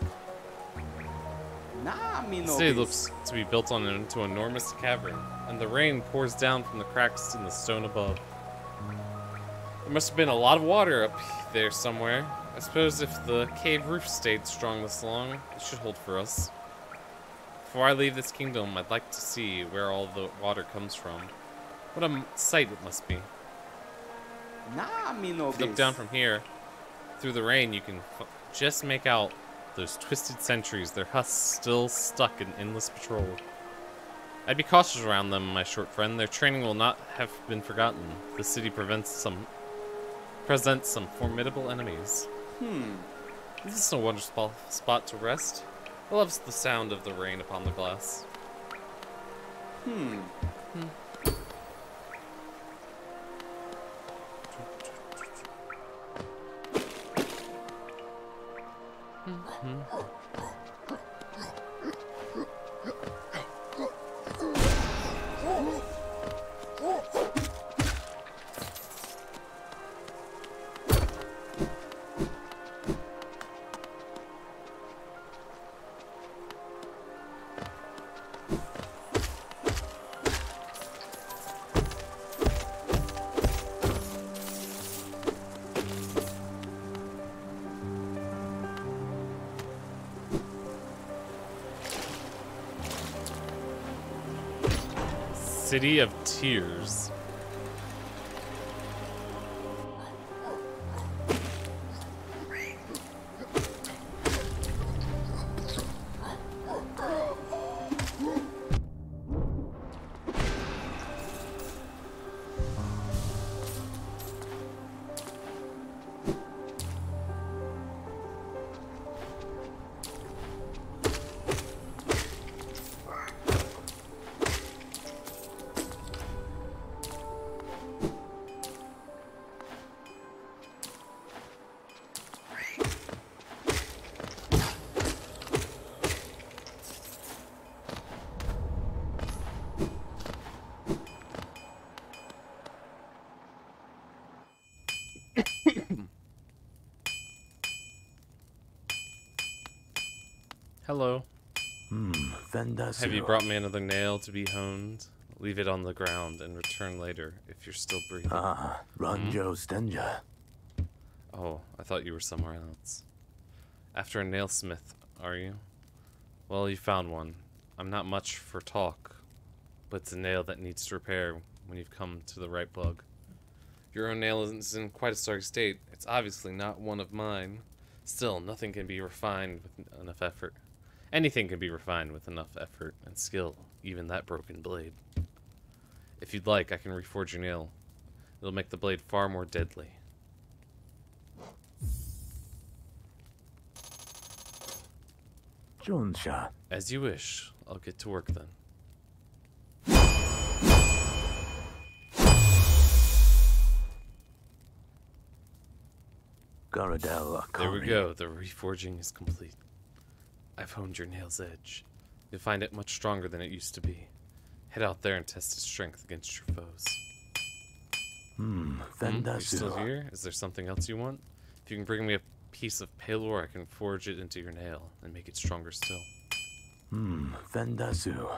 The city looks to be built into an enormous cavern, and the rain pours down from the cracks in the stone above. There must have been a lot of water up there somewhere. I suppose if the cave roof stayed strong this long, it should hold for us. Before I leave this kingdom, I'd like to see where all the water comes from. What a sight it must be. If you look down from here, through the rain, you can just make out those twisted sentries, their husks still stuck in endless patrol. I'd be cautious around them, my short friend. Their training will not have been forgotten. The city presents some formidable enemies. Is this a wonderful spot to rest? I love the sound of the rain upon the glass. City of Tears. Hello. Have you brought me another nail to be honed? Leave it on the ground and return later if you're still breathing. Ranjo Stenja. Oh, I thought you were somewhere else. After a nailsmith, are you? Well, you found one. I'm not much for talk, but it's a nail that needs to repair when you've come to the right plug. Your own nail is in quite a sorry state. It's obviously not one of mine. Still, nothing can be refined with enough effort. Anything can be refined with enough effort and skill, even that broken blade. If you'd like, I can reforge your nail. It'll make the blade far more deadly. Jonsha. As you wish. I'll get to work then. Garadel Akari. There we go. The reforging is complete. I've honed your nail's edge. You'll find it much stronger than it used to be. Head out there and test its strength against your foes. Are you still here? Is there something else you want? If you can bring me a piece of pale ore, I can forge it into your nail and make it stronger still. Vendasu.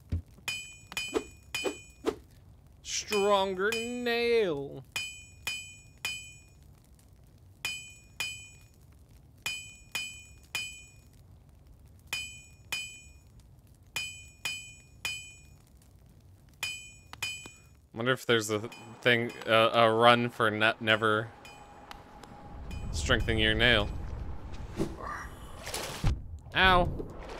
Stronger nail! Wonder if there's a thing, a run for never strengthening your nail. Ow!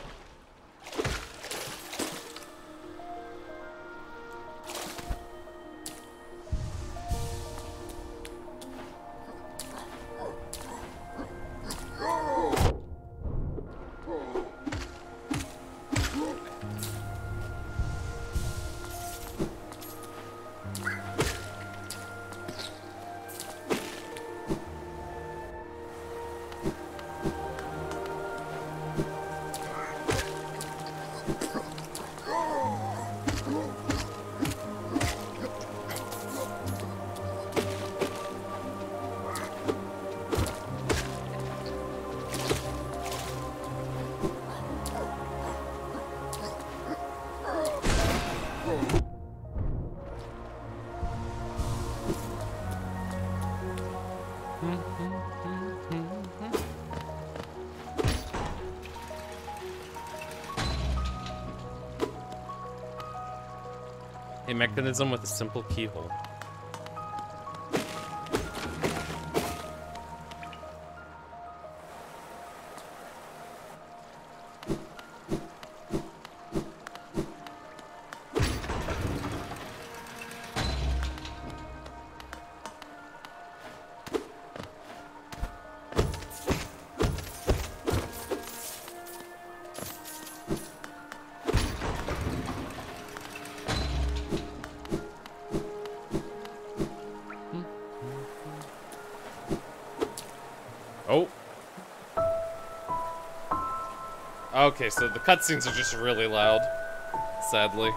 A mechanism with a simple keyhole. Oh. Okay, so the cutscenes are just really loud, sadly.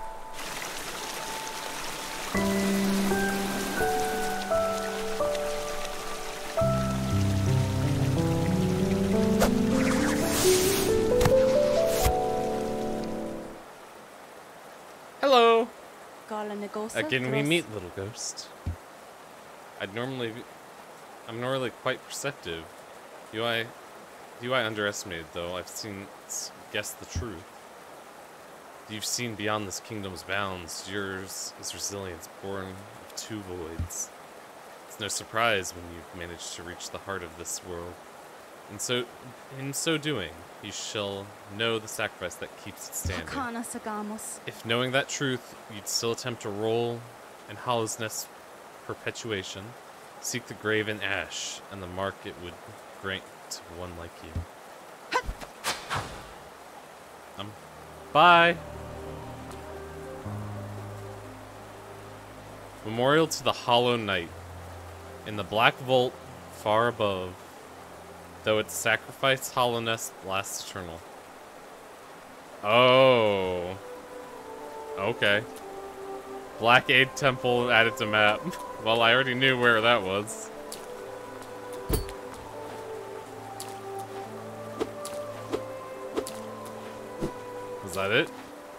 Hello. Again, we meet, little ghost. I'm normally quite perceptive. Do I underestimate, though? I've guessed the truth. You've seen beyond this kingdom's bounds. Yours is resilience born of two voids. It's no surprise when you've managed to reach the heart of this world. And so, in so doing, you shall know the sacrifice that keeps it standing. Hakana Sagamos. If knowing that truth, you'd still attempt to roll in Hollow's Nest perpetuation, seek the grave in ash, and the mark it would grant to one like you. Bye! Memorial to the Hollow Knight. In the black vault far above, though its sacrifice hollowness lasts eternal. Oh. Okay. Black Aid Temple added to map. Well, I already knew where that was. Was that it?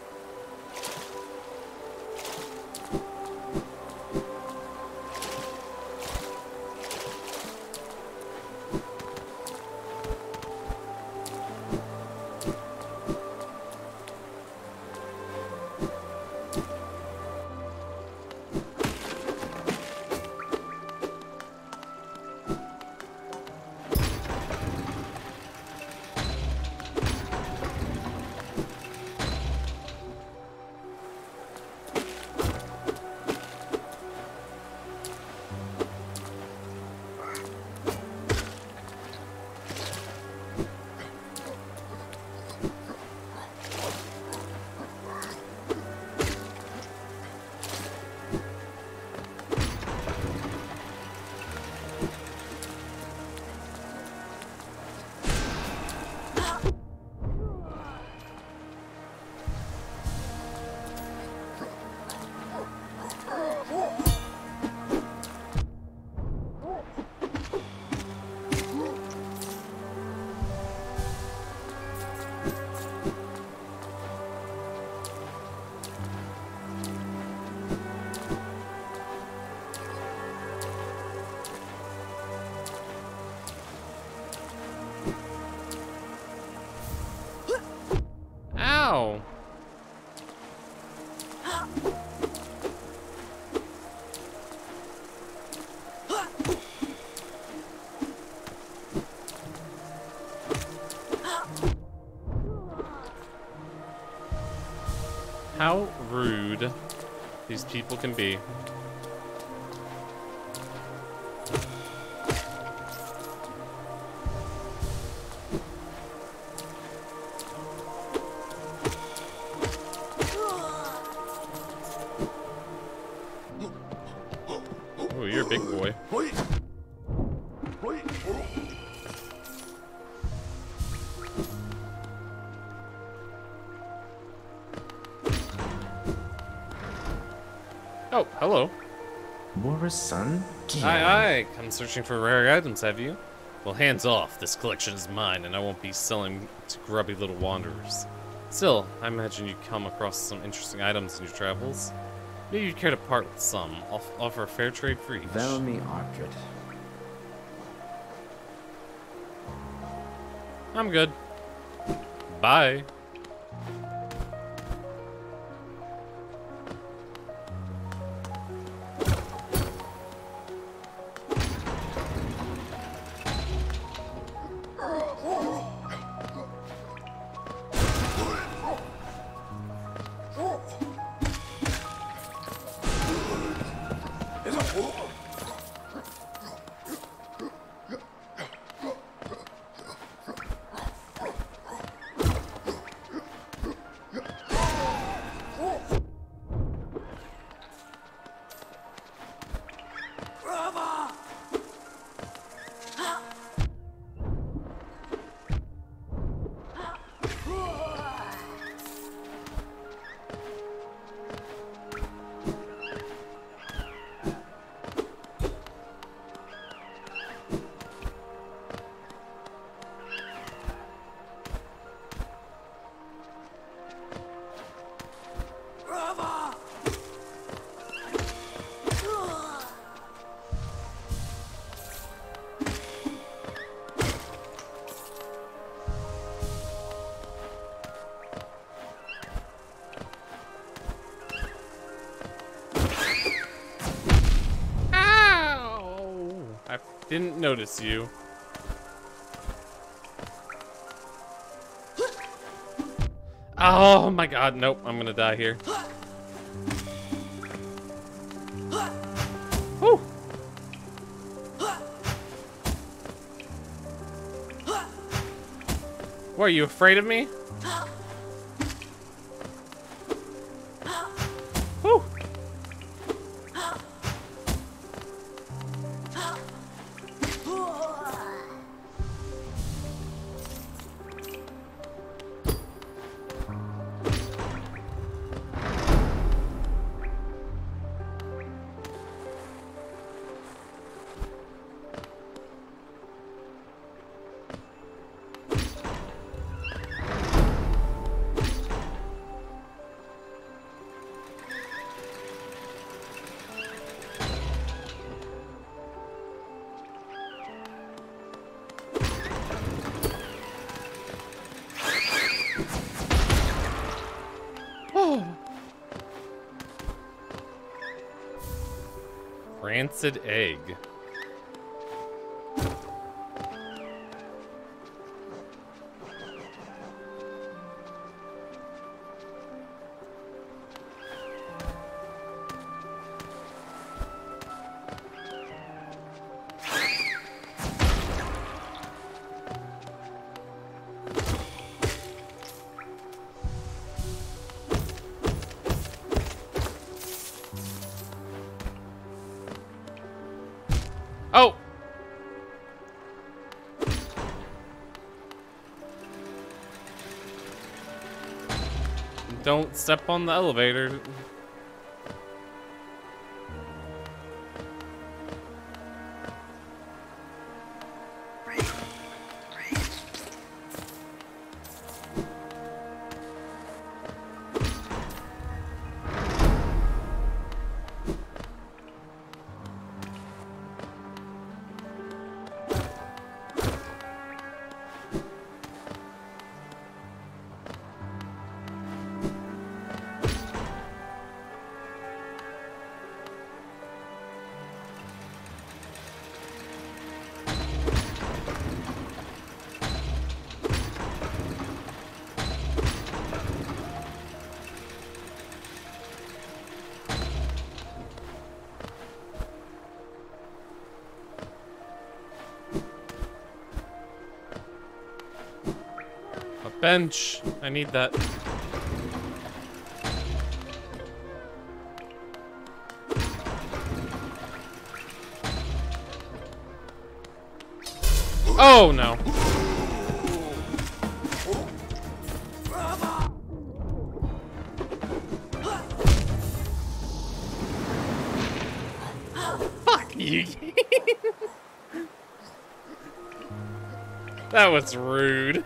Ow! How rude these people can be. Oh, you're a big boy. Oh, hello. Boris' son? Aye, aye. Come searching for rare items, have you? Well, hands off. This collection is mine, and I won't be selling to grubby little wanderers. Still, I imagine you'd come across some interesting items in your travels. Maybe you'd care to part with some. Offer a fair trade for each. Velmi Artred. I'm good. Bye. Didn't notice you. Oh my god, nope, I'm gonna die here. Woo! What, are you afraid of me? Woo! Rancid egg. Oh! Don't step on the elevator. Bench. I need that. Oh no. Fuck you. That was rude.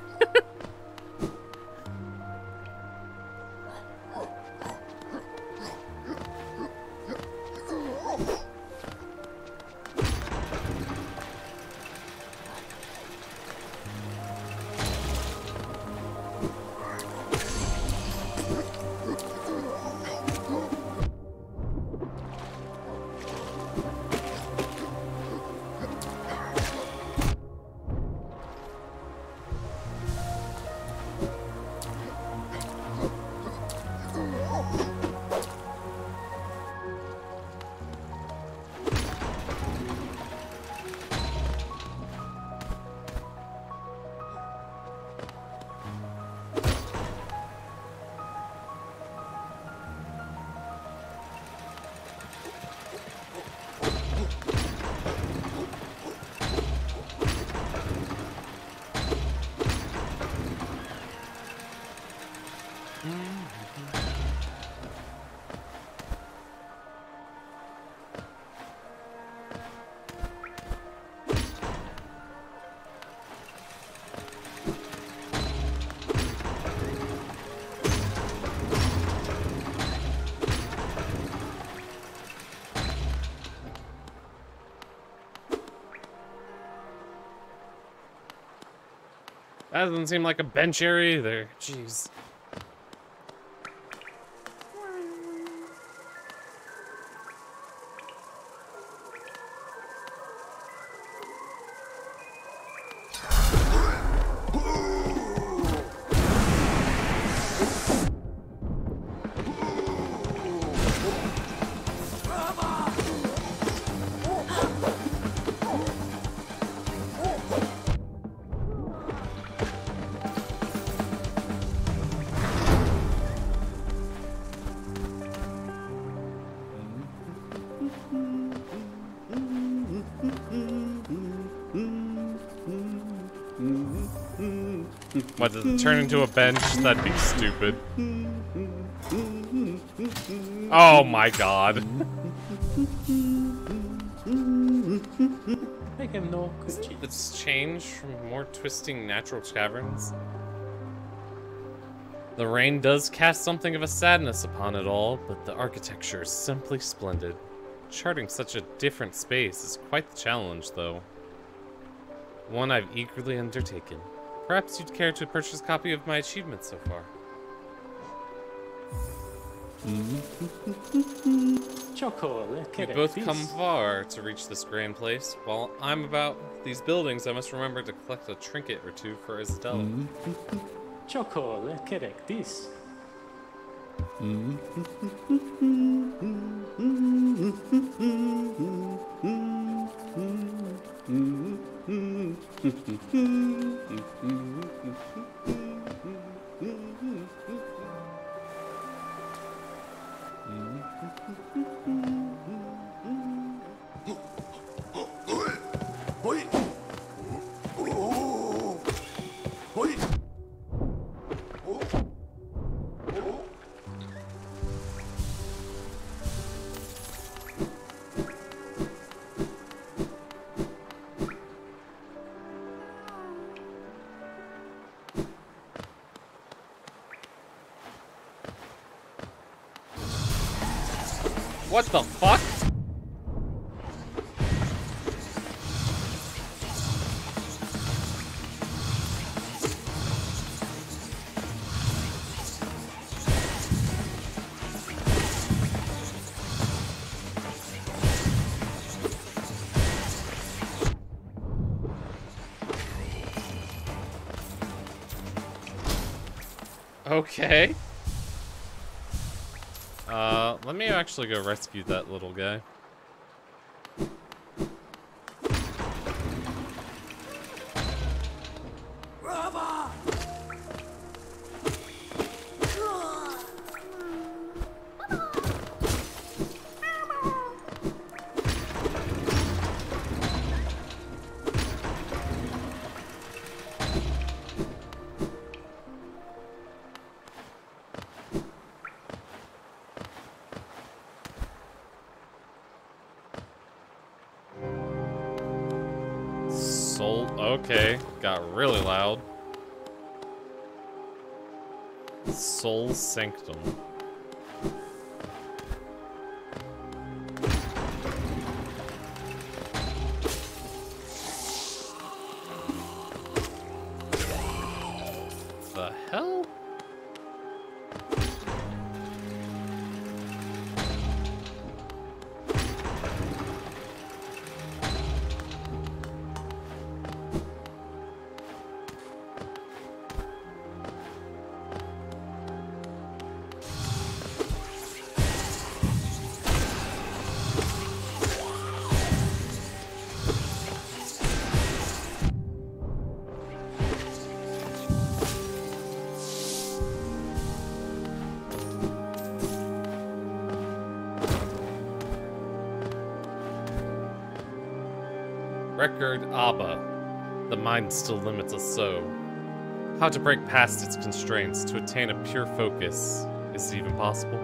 That doesn't seem like a bench area either. Jeez. What, does it turn into a bench? That'd be stupid. Oh my god. Make him no coochie. It's changed from more twisting natural caverns. The rain does cast something of a sadness upon it all, but the architecture is simply splendid. Charting such a different space is quite the challenge, though. One I've eagerly undertaken. Perhaps you'd care to purchase a copy of my achievement so far. We both come far to reach this grand place. While I'm about these buildings, I must remember to collect a trinket or two for Isabella. What the fuck? Okay. Let me actually go rescue that little guy. Okay, got really loud. Soul Sanctum. The hell? Record Abba. The mind still limits us so. How to break past its constraints to attain a pure focus. Is it even possible?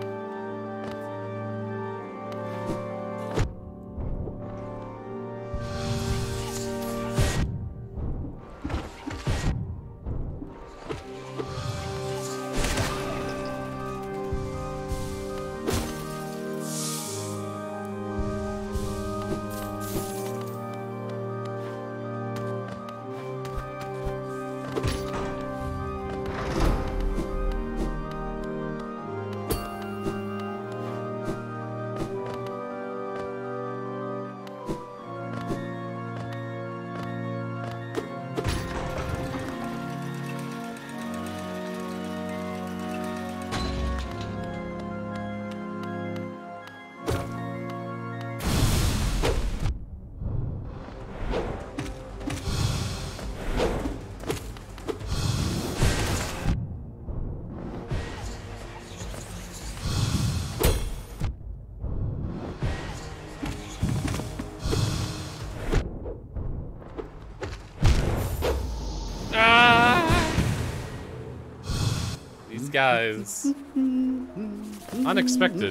These guys. Unexpected.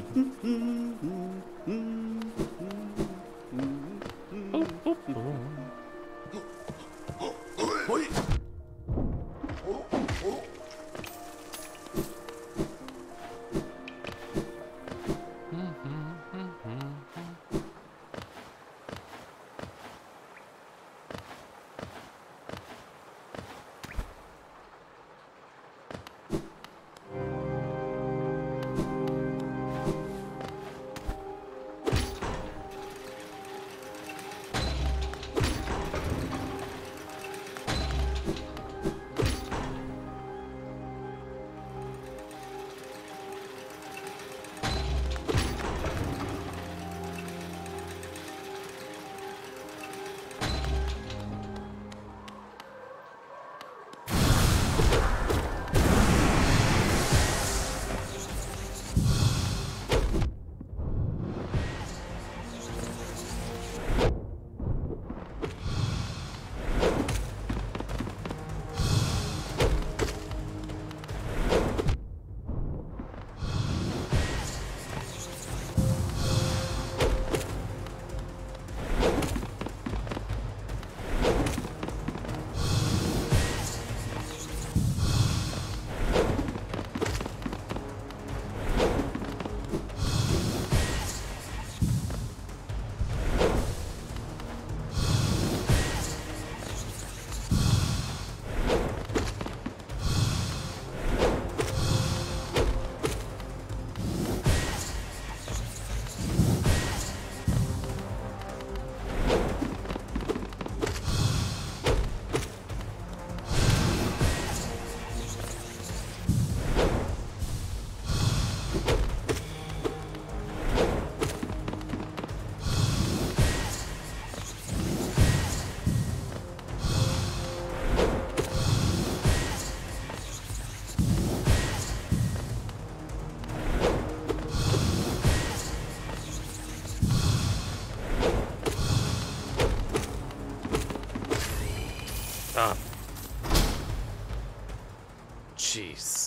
Ah. Jeez.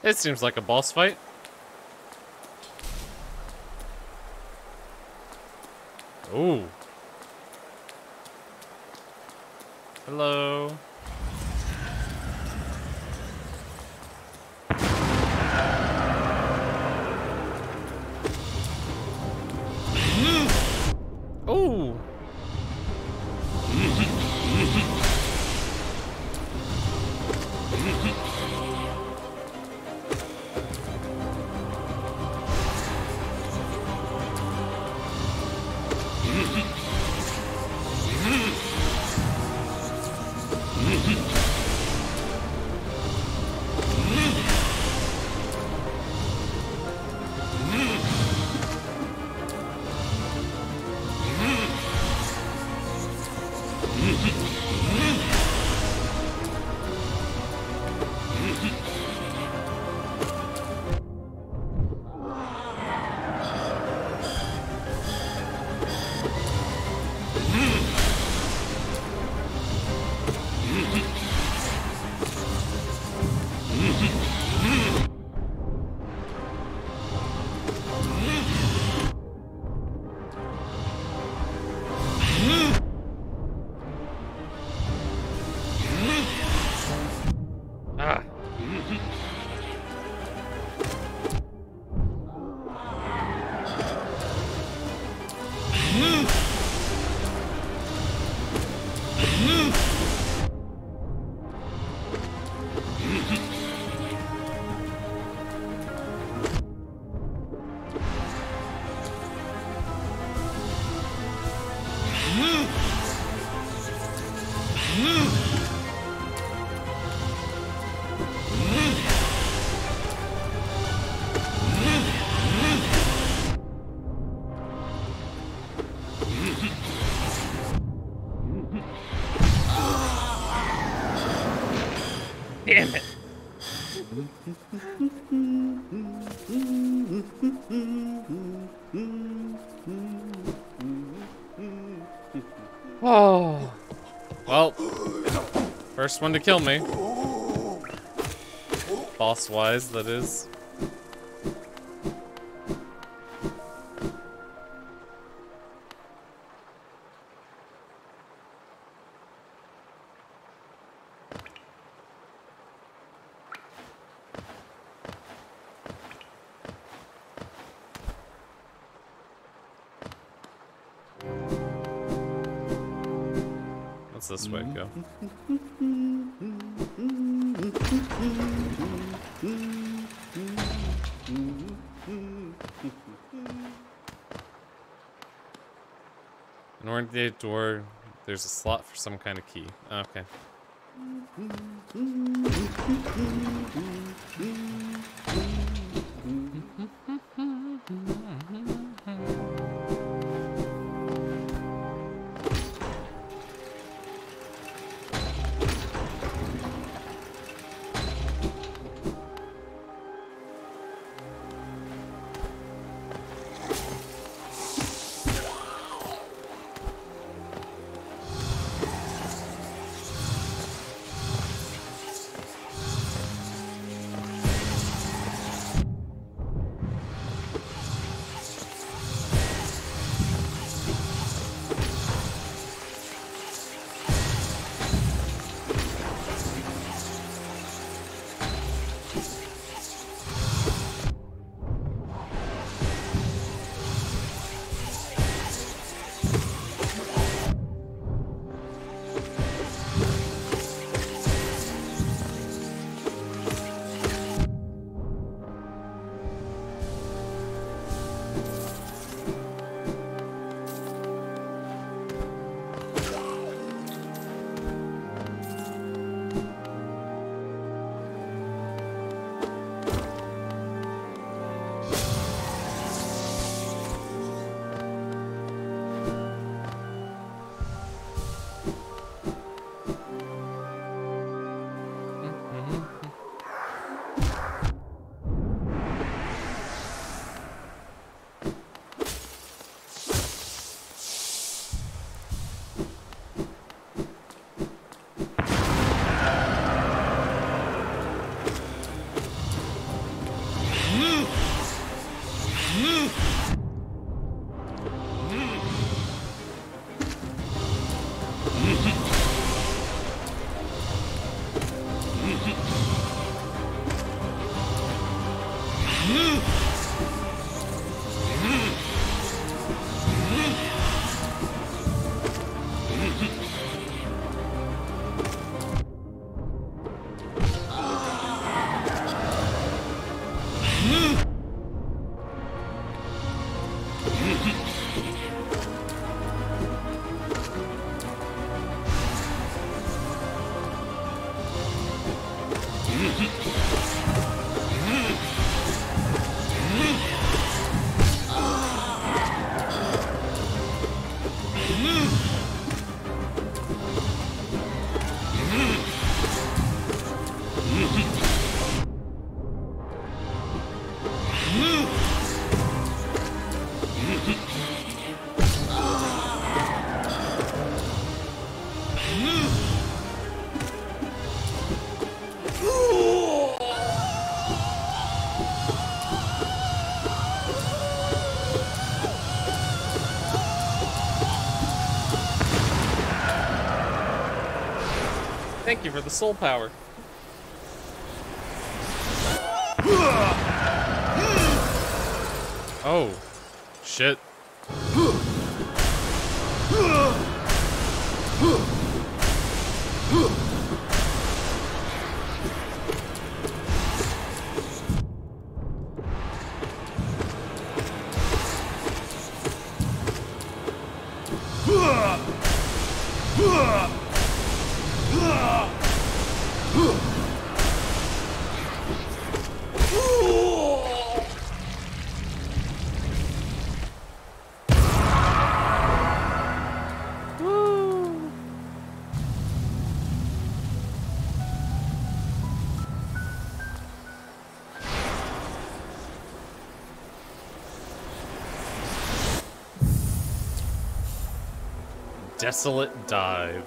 It seems like a boss fight. Ooh. Hello. Ooh. Ah. Damn it. Oh. Well, first one to kill me. Boss-wise, that is. Let's this way go. In order to get a door, there's a slot for some kind of key. Okay. Thank you for the soul power. Oh, shit. Desolate dive.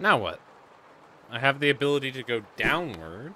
Now what? I have the ability to go downward.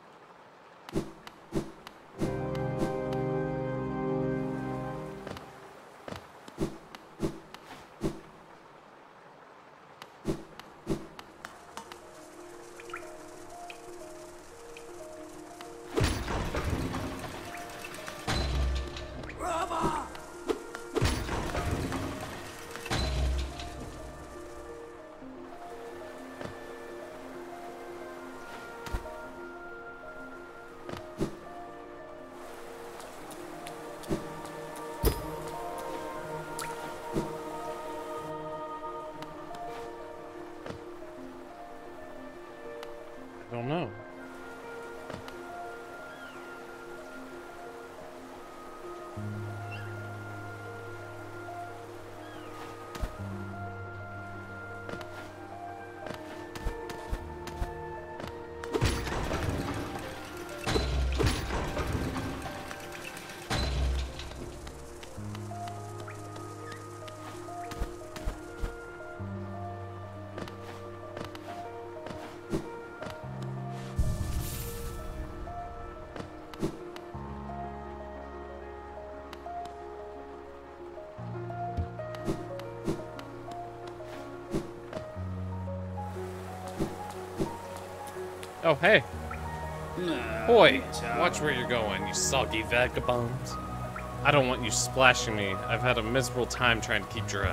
I don't know. Oh, hey. Boy, watch where you're going, you soggy vagabond. I don't want you splashing me. I've had a miserable time trying to keep dry.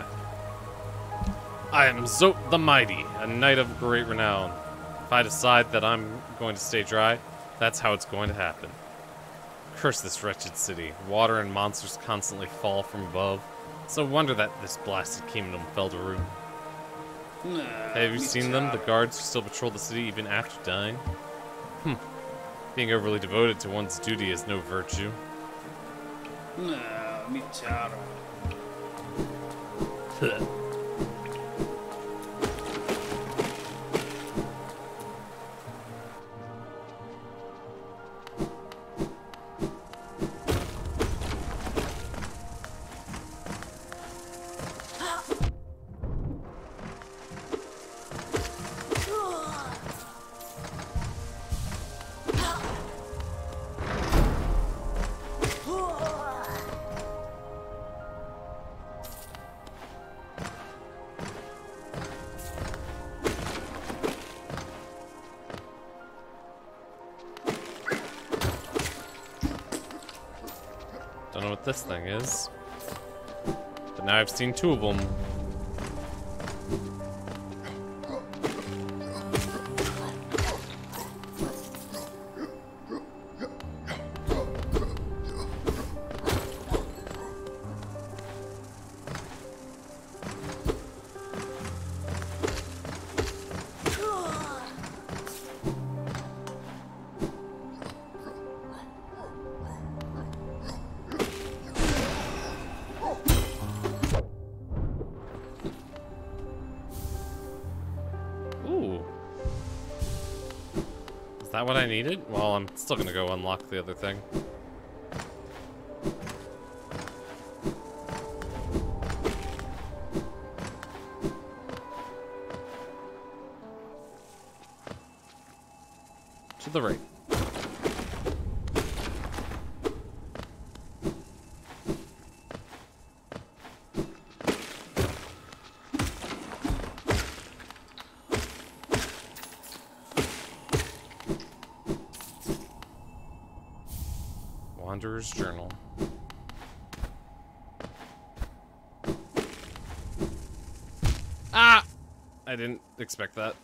I am Zote the Mighty, a knight of great renown. If I decide that I'm going to stay dry, that's how it's going to happen. Curse this wretched city. Water and monsters constantly fall from above. It's no wonder that this blasted kingdom fell to ruin. Have you seen them? The guards who still patrol the city even after dying? Being overly devoted to one's duty is no virtue. Don't know what this thing is. But now I've seen two of them. Is that what I needed? Well, I'm still gonna go unlock the other thing. To the right. Wanderer's Journal. Ah! I didn't expect that.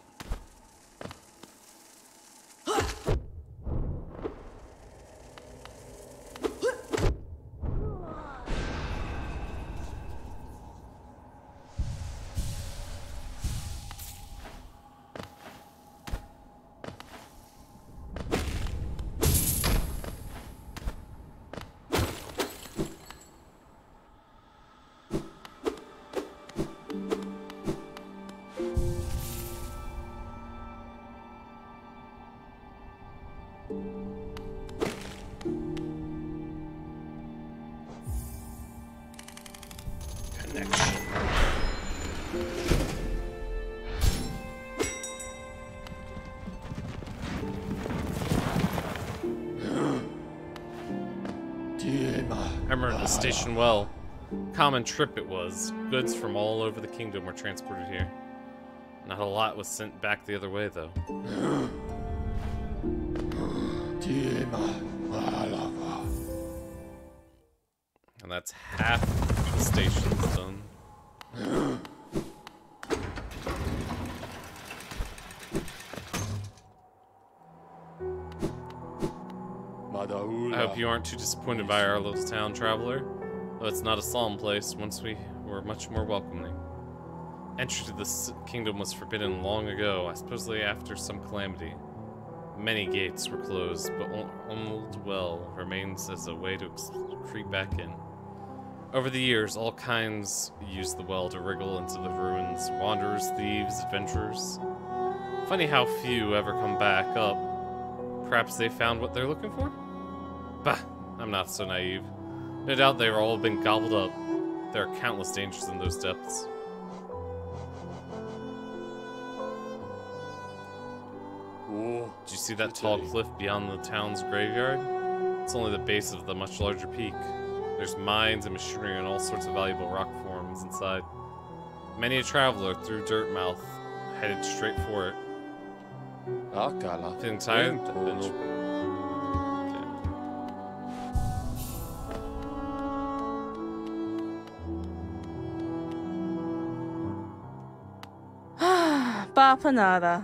armor in the station well. Common trip it was. Goods from all over the kingdom were transported here. Not a lot was sent back the other way, though. And that's half the station's done. I hope you aren't too disappointed by our little town, traveler. Though it's not a solemn place, once we were much more welcoming. Entry to this kingdom was forbidden long ago, supposedly after some calamity. Many gates were closed, but Old Well remains as a way to creep back in. Over the years, all kinds used the well to wriggle into the ruins. Wanderers, thieves, adventurers. Funny how few ever come back up. Perhaps they found what they're looking for? Bah, I'm not so naive. No doubt they've all been gobbled up. There are countless dangers in those depths. Did you see that tall cliff beyond the town's graveyard? It's only the base of the much larger peak. There's mines and machinery and all sorts of valuable rock forms inside. Many a traveler through Dirtmouth headed straight for it. Feeling tired? Adventure. Bapanada.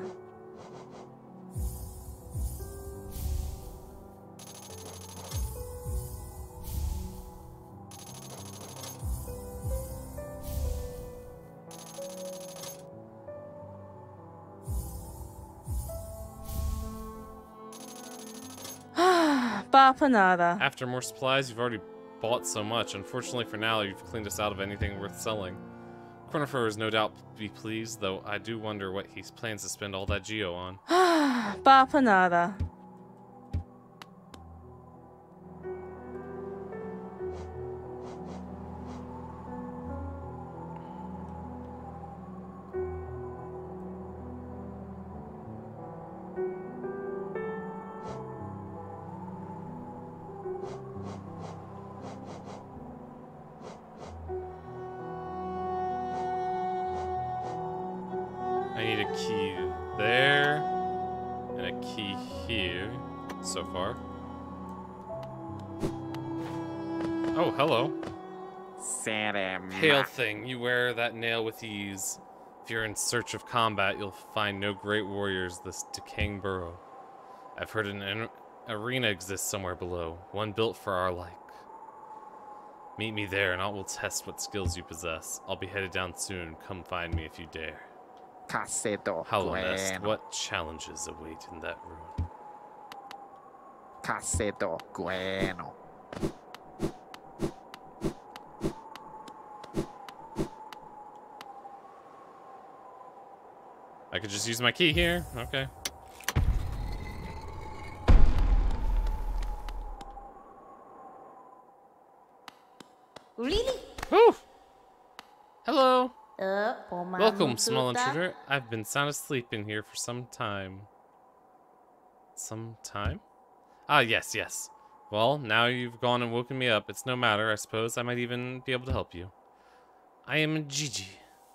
Bapanada. After more supplies, you've already bought so much. Unfortunately for now, you've cleaned us out of anything worth selling. Cornifer is no doubt be pleased, though I do wonder what he plans to spend all that geo on. Bapanada. I need a key there, and a key here, so far. Oh, hello. Hail thing, you wear that nail with ease. If you're in search of combat, you'll find no great warriors this decaying burrow. I've heard an arena exists somewhere below, one built for our like. Meet me there, and I will test what skills you possess. I'll be headed down soon. Come find me if you dare. Hollow Nest, what challenges await in that ruin? I could just use my key here? Okay. Really? Whew! Hello! Welcome, small intruder. I've been sound asleep in here for some time. Some time? Ah, yes, yes. Well, now you've gone and woken me up. It's no matter, I suppose. I might even be able to help you. I am Gigi.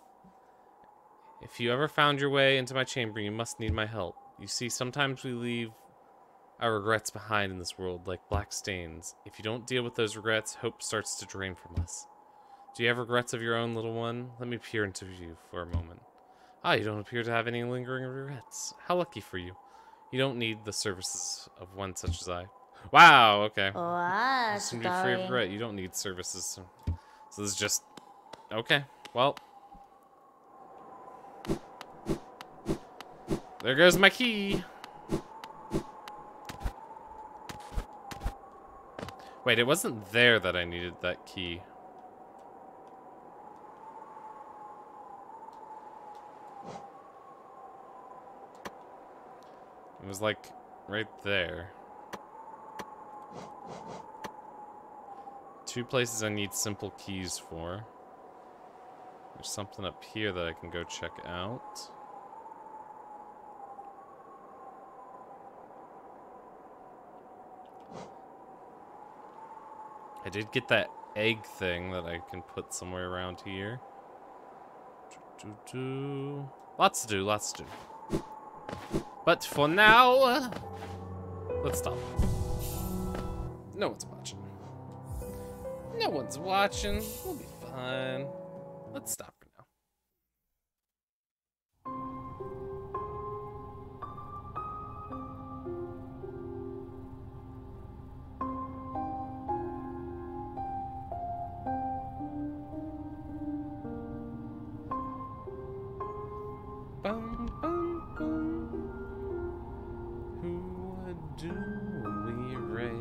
If you ever found your way into my chamber, you must need my help. You see, sometimes we leave our regrets behind in this world, like black stains. If you don't deal with those regrets, hope starts to drain from us. Do you have regrets of your own, little one? Let me peer into you for a moment. Ah, you don't appear to have any lingering regrets. How lucky for you. You don't need the services of one such as I. Wow, okay. You seem to be free of regret. You don't need services. So this is just... Okay, well... There goes my key! Wait, it wasn't there that I needed that key. It was like right there. Two places I need simple keys for. There's something up here that I can go check out. I did get that egg thing that I can put somewhere around here. Lots to do, lots to do. But for now, let's stop. No one's watching. No one's watching. We'll be fine. Let's stop for now. Bum, bum, bum. Who do we rate?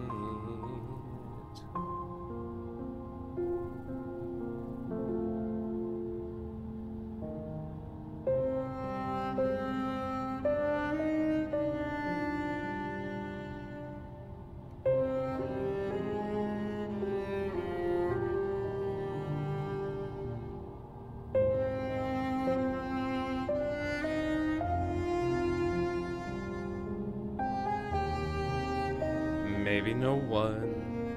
Maybe no one.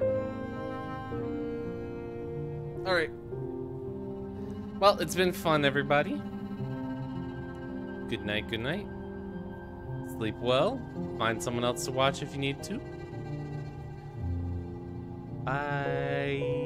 Alright. Well, it's been fun, everybody. Good night, good night. Sleep well. Find someone else to watch if you need to. Bye.